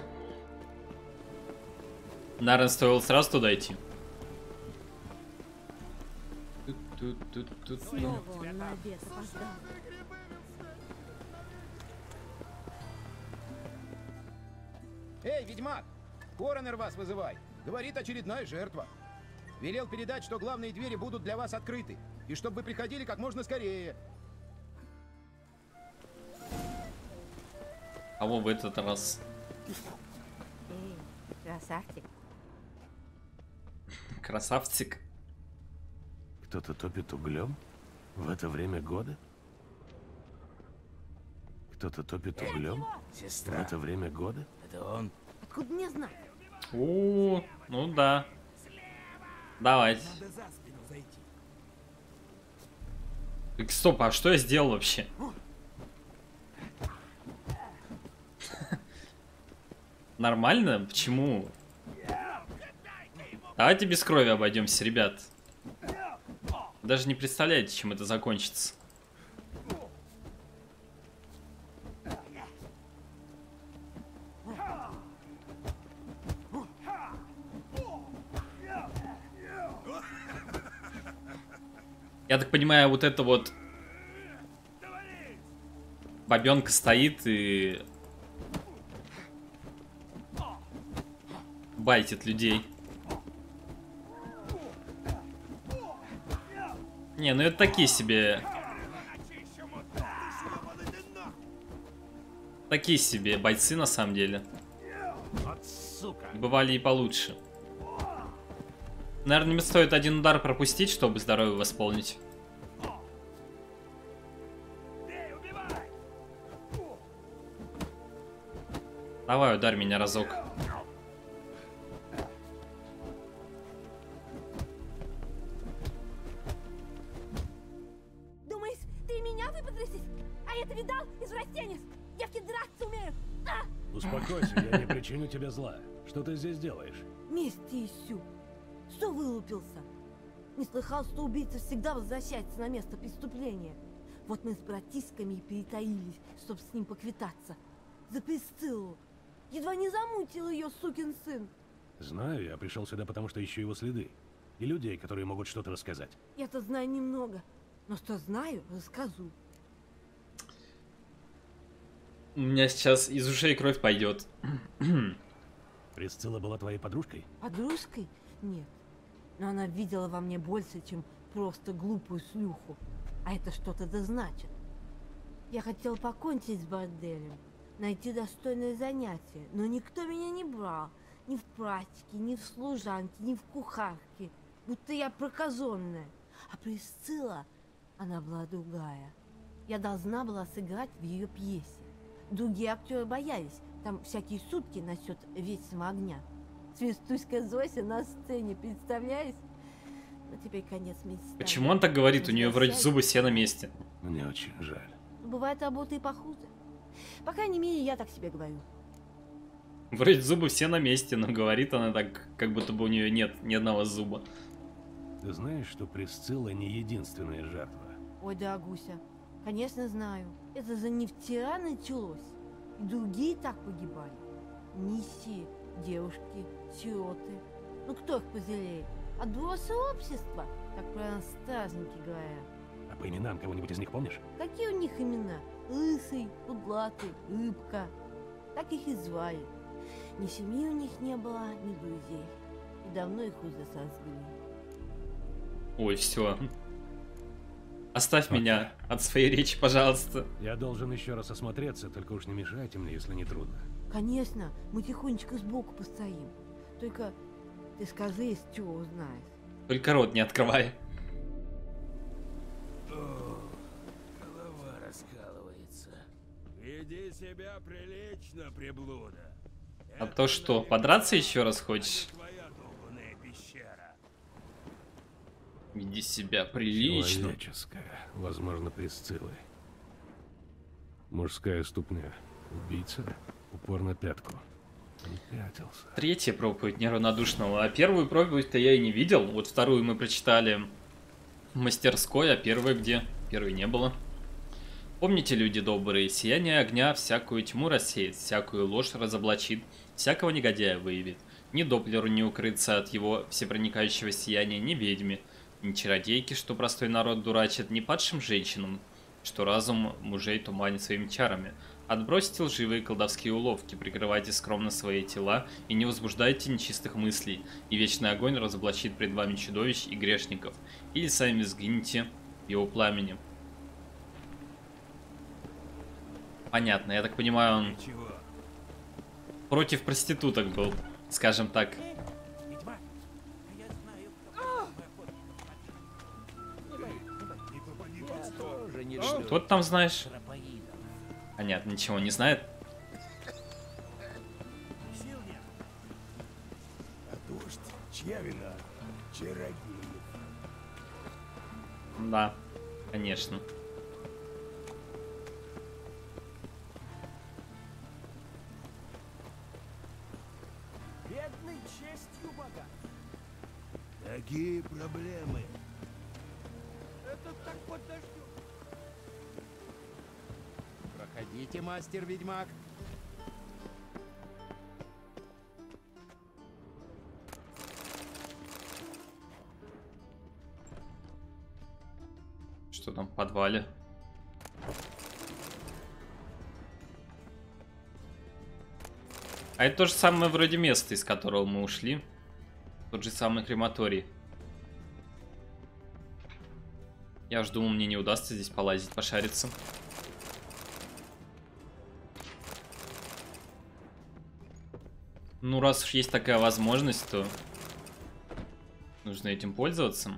Наверное, стоило сразу туда идти. Снова он на обед опоздал. Эй, ведьмак! Коронер вас вызывает. Говорит, очередная жертва. Велел передать, что главные двери будут для вас открыты. И чтобы вы приходили как можно скорее. А вот в этот раз. Эй, красавчик. Красавчик. Кто-то топит углем? В это время года? Кто-то топит углем? Сестра. В это время года? Это он. Откуда мне знать? О, ну да. Давайте. Так, стоп, а что я сделал вообще? Нормально? Почему? Давайте без крови обойдемся, ребят. Даже не представляете, чем это закончится. Я так понимаю, вот это вот бабенка стоит и байтит людей. Не, ну это такие себе... Такие себе бойцы на самом деле. Бывали и получше. Наверное, мне стоит один удар пропустить, чтобы здоровье восполнить. Давай, ударь меня разок. Думаешь, ты меня выподросишь? А я-то видал, извращенец! Девки драться умеют! А! Успокойся, я не причиню тебе зла. Что ты здесь делаешь? Мести ищу. Что вылупился? Не слыхал, что убийца всегда возвращается на место преступления. Вот мы с братишками и перетаились, чтобы с ним поквитаться. За Присциллу. Едва не замутил ее, сукин сын. Знаю, я пришел сюда, потому что ищу его следы. И людей, которые могут что-то рассказать. Я-то знаю немного. Но что знаю, расскажу. У меня сейчас из ушей кровь пойдет. Присцилла была твоей подружкой? Подружкой? Нет. Но она видела во мне больше, чем просто глупую шлюху. А это что-то да значит. Я хотел покончить с борделем, найти достойное занятие, но никто меня не брал. Ни в практике, ни в служанке, ни в кухарке. Будто я проказонная. А Присцилла, она была другая. Я должна была сыграть в ее пьесе. Другие актеры боялись. Там всякие шутки насчет вечного огня. Свистуська Зося на сцене, представляешь? Но теперь конец мечты. Почему он так говорит? У нее вроде зубы все на месте. Мне очень жаль. Бывает работа и похуже. По крайней мере, я так себе говорю. Вроде зубы все на месте, но говорит она так, как будто бы у нее нет ни одного зуба. Ты знаешь, что Присцилла не единственная жертва? Ой, да, Гуся, конечно знаю. Это за не вчера началось. И другие так погибали. Нищие, девушки, сироты. Ну кто их пожалеет? Отбросы общества, как про стражники говорят. А по именам кого-нибудь из них помнишь? Какие у них имена? Лысый, Кудлатый, Рыбка. Так их и звали. Ни семьи у них не было, ни друзей. И давно их уже сожгли. Ой, все. Оставь меня от своей речи, пожалуйста. Я должен еще раз осмотреться, только уж не мешайте мне, если не трудно. Конечно, мы тихонечко сбоку постоим. Только ты скажи, если чего узнаешь. Только рот не открывай. О, голова раскалывается. Веди себя прилично, приблуда. А то что, подраться еще раз хочешь? Веди себя прилично. Человеческая, возможно, Присциллы. Мужская ступня. Убийца. Упор на пятку. Он пятился. Третья проповедь неравнодушного. А первую проповедь-то я и не видел. Вот вторую мы прочитали в мастерской, а первую где? Первой не было. Помните, люди добрые, сияние огня всякую тьму рассеет, всякую ложь разоблачит, всякого негодяя выявит. Ни доплеру не укрыться от его всепроникающего сияния, ни ведьме, ни чародейки, что простой народ дурачит, ни падшим женщинам, что разум мужей туманит своими чарами. Отбросьте лживые колдовские уловки, прикрывайте скромно свои тела и не возбуждайте нечистых мыслей, и вечный огонь разоблачит пред вами чудовищ и грешников, или сами сгинете в его пламени. Понятно, я так понимаю, он против проституток был, скажем так. Что ты там знаешь? Понятно, ничего не знает. А дождь, чья вина? Чародеев. Да, конечно. Бедный честью богат. Такие проблемы. Это так подождет. Проходите, мастер-ведьмак. Что там в подвале? А это то же самое вроде место, из которого мы ушли. Тот же самый крематорий. Я уж думал, мне не удастся здесь полазить, пошариться. Ну, раз уж есть такая возможность, то нужно этим пользоваться.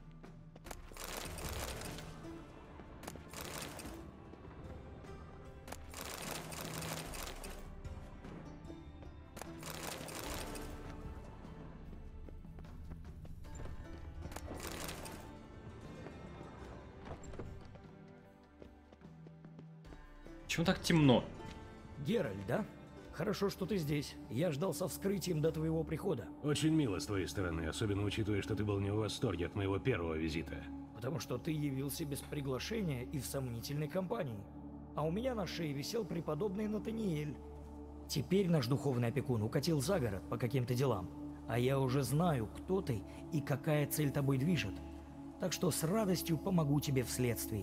Почему так темно? Геральт, да? Хорошо, что ты здесь. Я ждал со вскрытием до твоего прихода. Очень мило с твоей стороны, особенно учитывая, что ты был не в восторге от моего первого визита. Потому что ты явился без приглашения и в сомнительной компании. А у меня на шее висел преподобный Натаниэль. Теперь наш духовный опекун укатил за город по каким-то делам. А я уже знаю, кто ты и какая цель тобой движет. Так что с радостью помогу тебе в следствии.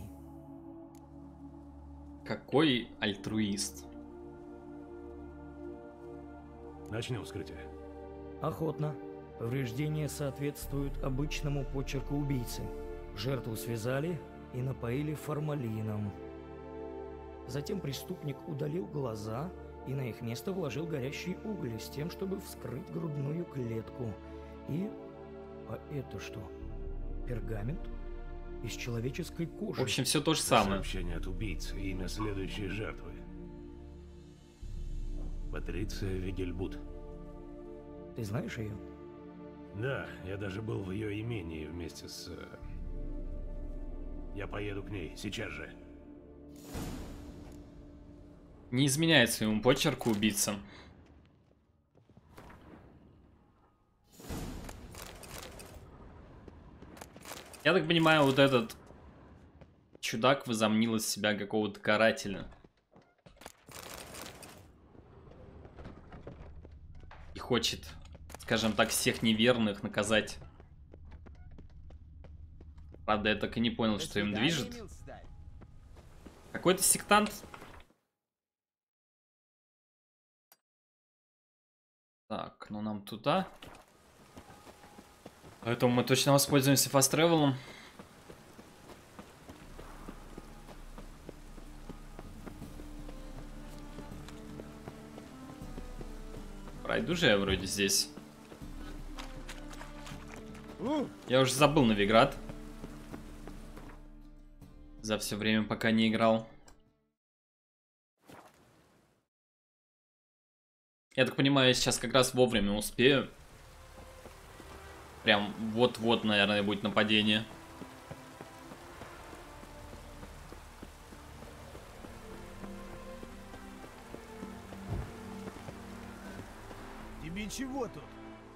Какой альтруист. Начнем вскрытие. Охотно. Повреждения соответствуют обычному почерку убийцы. Жертву связали и напоили формалином. Затем преступник удалил глаза и на их место вложил горящие угли с тем, чтобы вскрыть грудную клетку. И... А это что? Пергамент? Из человеческой кожи. В общем, все то же самое. Сообщение от убийцы, имя следующей жертвы. Патриция Вигельбут. Ты знаешь ее? Да, я даже был в ее имении вместе с... Я поеду к ней, сейчас же. Не изменяет своему почерку убийца. Я так понимаю, вот этот чудак возомнил из себя какого-то карателя. И хочет, скажем так, всех неверных наказать. Правда, я так и не понял, что им движет. Какой-то сектант. Так, ну нам туда. Поэтому мы точно воспользуемся фаст-тревелом. Пройду же я вроде здесь. Я уже забыл Новиград. За все время, пока не играл. Я так понимаю, я сейчас как раз вовремя успею. Прям вот-вот, наверное, будет нападение. Тебе чего тут?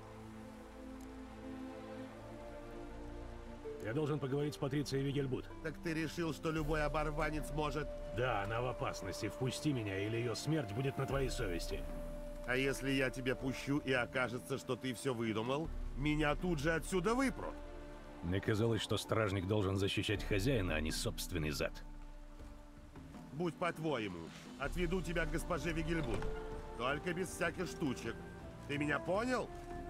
Я должен поговорить с Патрицией Вигельбут. Так ты решил, что любой оборванец может... Да, она в опасности. Впусти меня, или ее смерть будет на твоей совести. А если я тебя пущу и окажется, что ты все выдумал, меня тут же отсюда выпрут. Мне казалось, что стражник должен защищать хозяина, а не собственный зад. Будь по-твоему, отведу тебя к госпоже Вигельбут. Только без всяких штучек. Ты меня понял?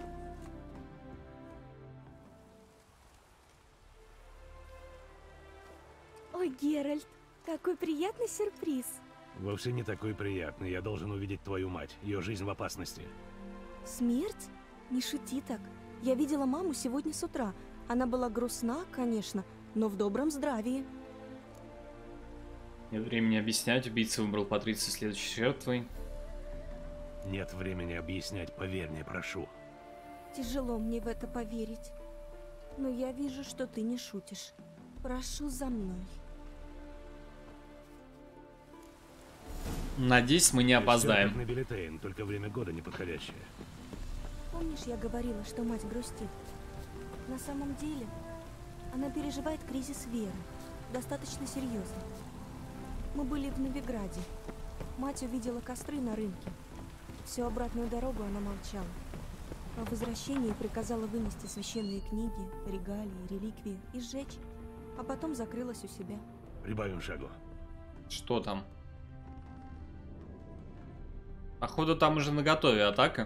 Ой, Геральт, какой приятный сюрприз. Вовсе не такой приятный. Я должен увидеть твою мать. Ее жизнь в опасности. Смерть? Не шути так. Я видела маму сегодня с утра. Она была грустна, конечно, но в добром здравии. Нет времени объяснять. Убийца выбрал Патрицию следующей жертвой. Нет времени объяснять, поверь мне, прошу. Тяжело мне в это поверить. Но я вижу, что ты не шутишь. Прошу за мной. Надеюсь, мы не опоздаем. Все как на Билетейн, только время года неподходящее. Помнишь, я говорила, что мать грустит? На самом деле, она переживает кризис веры. Достаточно серьезно. Мы были в Новиграде. Мать увидела костры на рынке. Всю обратную дорогу она молчала. По возвращении приказала вынести священные книги, регалии, реликвии и сжечь. А потом закрылась у себя. Прибавим шагу. Что там? Походу там уже наготове атака.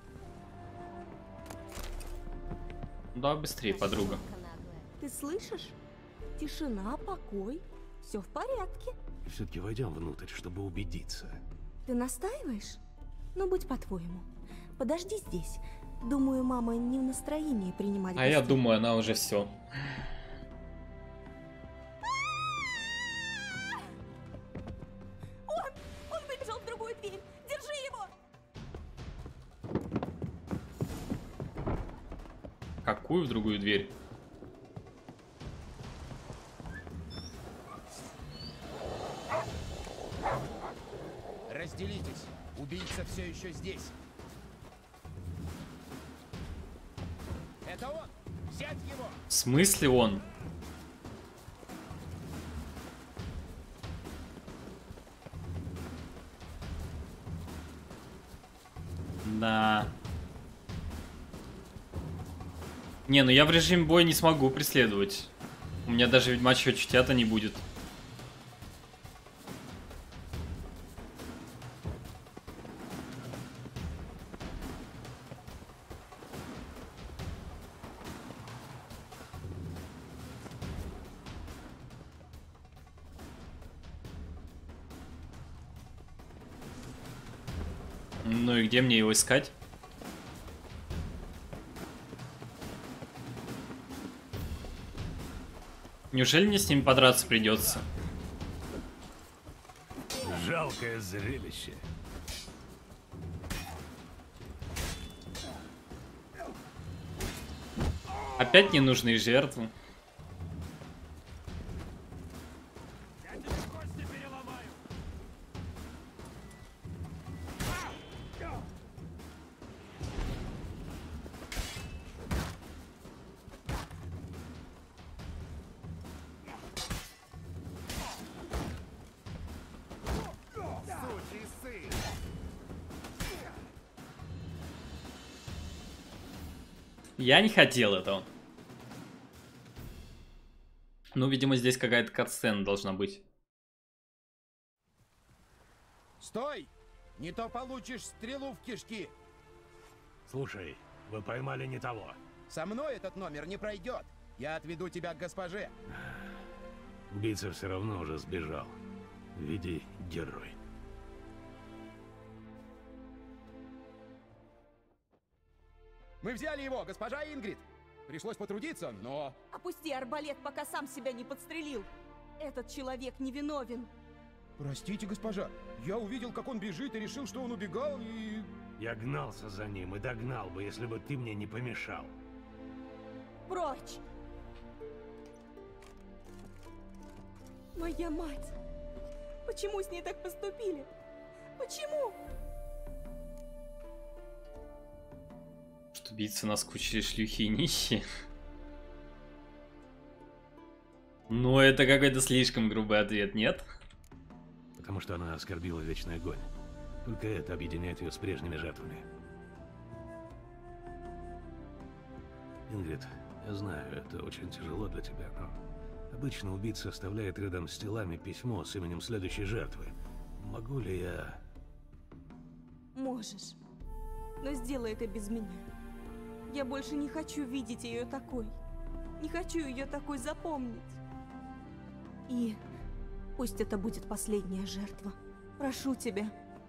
Да, быстрее, подруга. Ты слышишь? Тишина, покой. Все в порядке. Все-таки войдем внутрь, чтобы убедиться. Ты настаиваешь? Ну, будь по-твоему. Подожди здесь. Думаю, мама не в настроении принимать гостей. А я думаю, она уже все. Он выбежал в другую дверь. Держи его! Какую в другую дверь? Разделитесь. Убийца все еще здесь. Это он! Взять его! В смысле он? Да. Не, ну я в режиме боя не смогу преследовать. У меня даже ведьмачьего чутья-то не будет. Ну и где мне его искать? Неужели мне с ним подраться придется? Жалкое зрелище. Опять ненужные жертвы. Я не хотел этого. Ну, видимо, здесь какая-то катсцена должна быть. Стой! Не то получишь стрелу в кишки. Слушай, вы поймали не того. Со мной этот номер не пройдет. Я отведу тебя к госпоже. Убийца все равно уже сбежал. Веди, герой. Мы взяли его, госпожа Ингрид. Пришлось потрудиться, но... Опусти арбалет, пока сам себя не подстрелил. Этот человек невиновен. Простите, госпожа. Я увидел, как он бежит, и решил, что он убегал, и... Я гнался за ним и догнал бы, если бы ты мне не помешал. Прочь! Моя мать! Почему с ней так поступили? Почему? Что убийцы наскучили шлюхи и нищие. Ну, это какой-то слишком грубый ответ, нет? Потому что она оскорбила вечный огонь. Только это объединяет ее с прежними жертвами. Ингрид, я знаю, это очень тяжело для тебя, но... Обычно убийца оставляет рядом с телами письмо с именем следующей жертвы. Могу ли я... Можешь. Но сделай это без меня. Я больше не хочу видеть ее такой. Не хочу ее такой запомнить. И пусть это будет последняя жертва. Прошу тебя.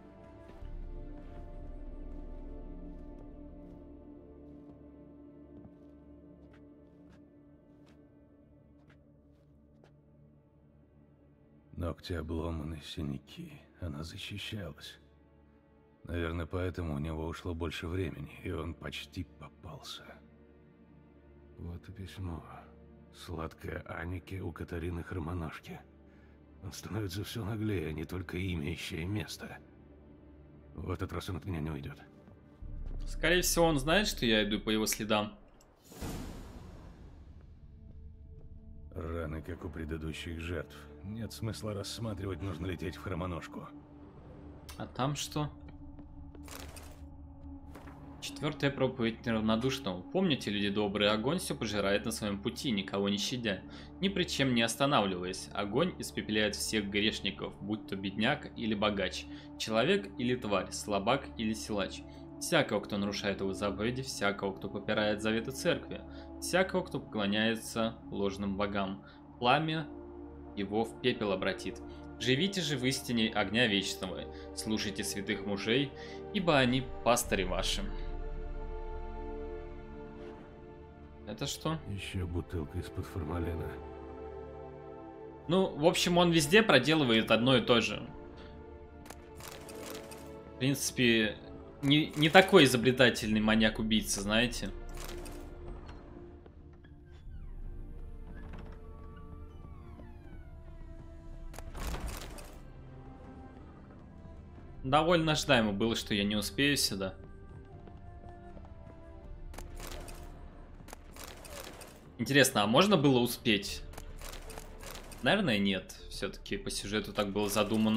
Ногти обломаны, синяки. Она защищалась. Наверное, поэтому у него ушло больше времени, и он почти попался. Вот и письмо. Сладкое Анике у Катарины Хромоножки. Он становится все наглее, не только имя, ища место. В этот раз он от меня не уйдет. Скорее всего, он знает, что я иду по его следам. Раны, как у предыдущих жертв. Нет смысла рассматривать, нужно лететь в Хромоножку. А там что? Четвертая проповедь неравнодушного. Помните, люди добрые, огонь все пожирает на своем пути, никого не щадя, ни при чем не останавливаясь. Огонь испепеляет всех грешников, будь то бедняк или богач, человек или тварь, слабак или силач. Всякого, кто нарушает его заповеди, всякого, кто попирает заветы церкви, всякого, кто поклоняется ложным богам. Пламя его в пепел обратит. Живите же в истине огня вечного, слушайте святых мужей, ибо они пастыри ваши. Это что? Еще бутылка из-под формалина. Ну, в общем, он везде проделывает одно и то же. В принципе, не такой изобретательный маньяк-убийца, знаете. Довольно ожидаемо было, что я не успею сюда. Интересно, а можно было успеть? Наверное, нет. Все-таки по сюжету так было задумано.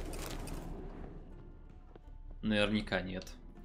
Наверняка нет.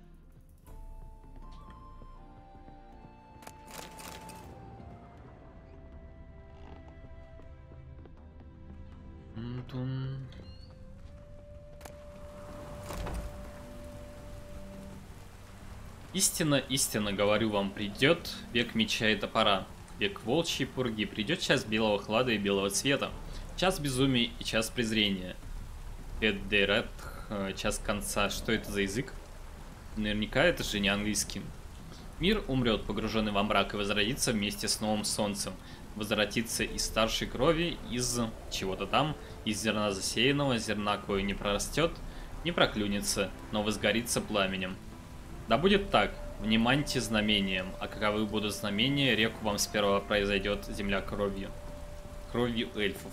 Истинно, истинно говорю вам, придет век меча и топора, век волчьей пурги, придет час белого хлада и белого цвета, час безумия и час презрения. Эддерет, час конца. Что это за язык? Наверняка это же не английский. Мир умрет, погруженный во мрак, и возродится вместе с новым солнцем. Возвратится из старшей крови, из чего-то там, из зерна засеянного, зерна, кое не прорастет, не проклюнется, но возгорится пламенем. Да будет так, внимайте знамениям, а каковы будут знамения, реку вам сперва произойдет земля кровью. Кровью эльфов.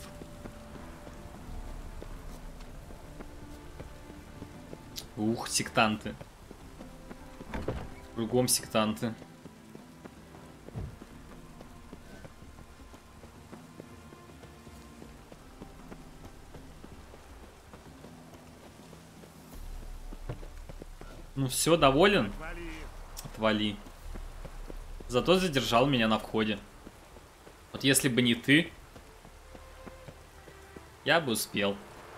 Ух, сектанты. Кругом сектанты. Ну все, доволен? Отвали. Зато задержал меня на входе. Вот если бы не ты, я бы успел.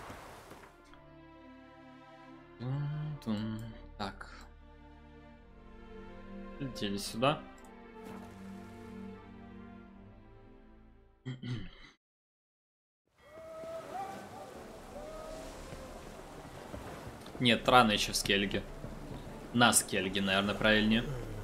Так. Летели сюда. Нет, рано еще в Скельге. На Скельге, наверное, правильнее.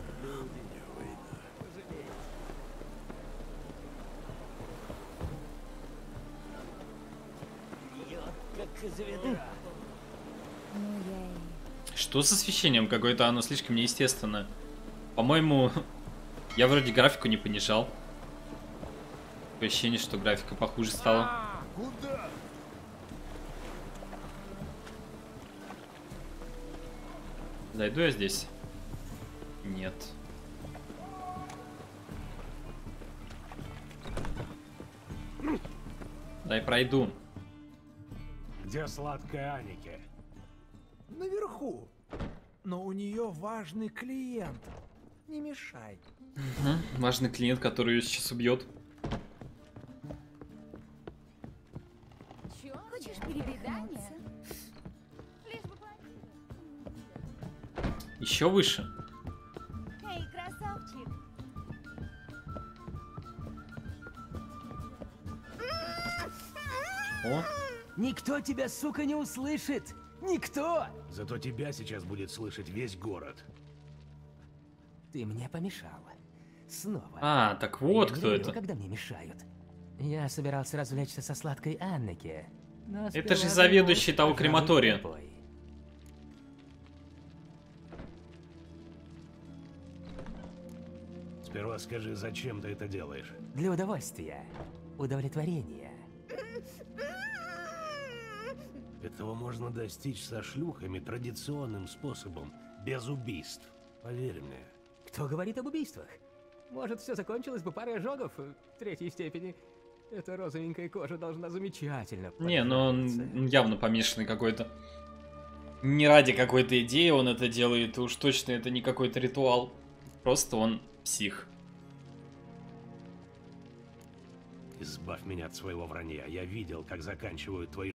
Что с освещением? Какое-то оно слишком неестественное. По-моему, я вроде графику не понижал. Такое ощущение, что графика похуже стала. Куда? Зайду я здесь? Нет. Дай пройду. Где сладкая Аники? Наверху. Но у нее важный клиент. Не мешай. Угу. Важный клиент, который ее сейчас убьет. Хочешь перевидания? Еще выше. Эй, красавчик! О. Никто тебя, сука, не услышит! Никто! Зато тебя сейчас будет слышать весь город. Ты мне помешал. Снова. А, так вот я кто не люблю, это. когда мне мешают. Я собирался развлечься со сладкой Аннеке. Но Это же сперва заведующий того пожалуй, крематория. тобой. Сперва скажи, зачем ты это делаешь? Для удовольствия. Удовлетворения. Этого можно достичь со шлюхами традиционным способом, без убийств. Поверь мне. Кто говорит об убийствах? Может, все закончилось бы парой ожогов третьей степени. Эта розовенькая кожа должна замечательно Не, ну он явно помешанный какой-то. Не ради какой-то идеи он это делает, и уж точно это не какой-то ритуал. Просто он псих. Избавь меня от своего вранья. Я видел, как заканчивают твои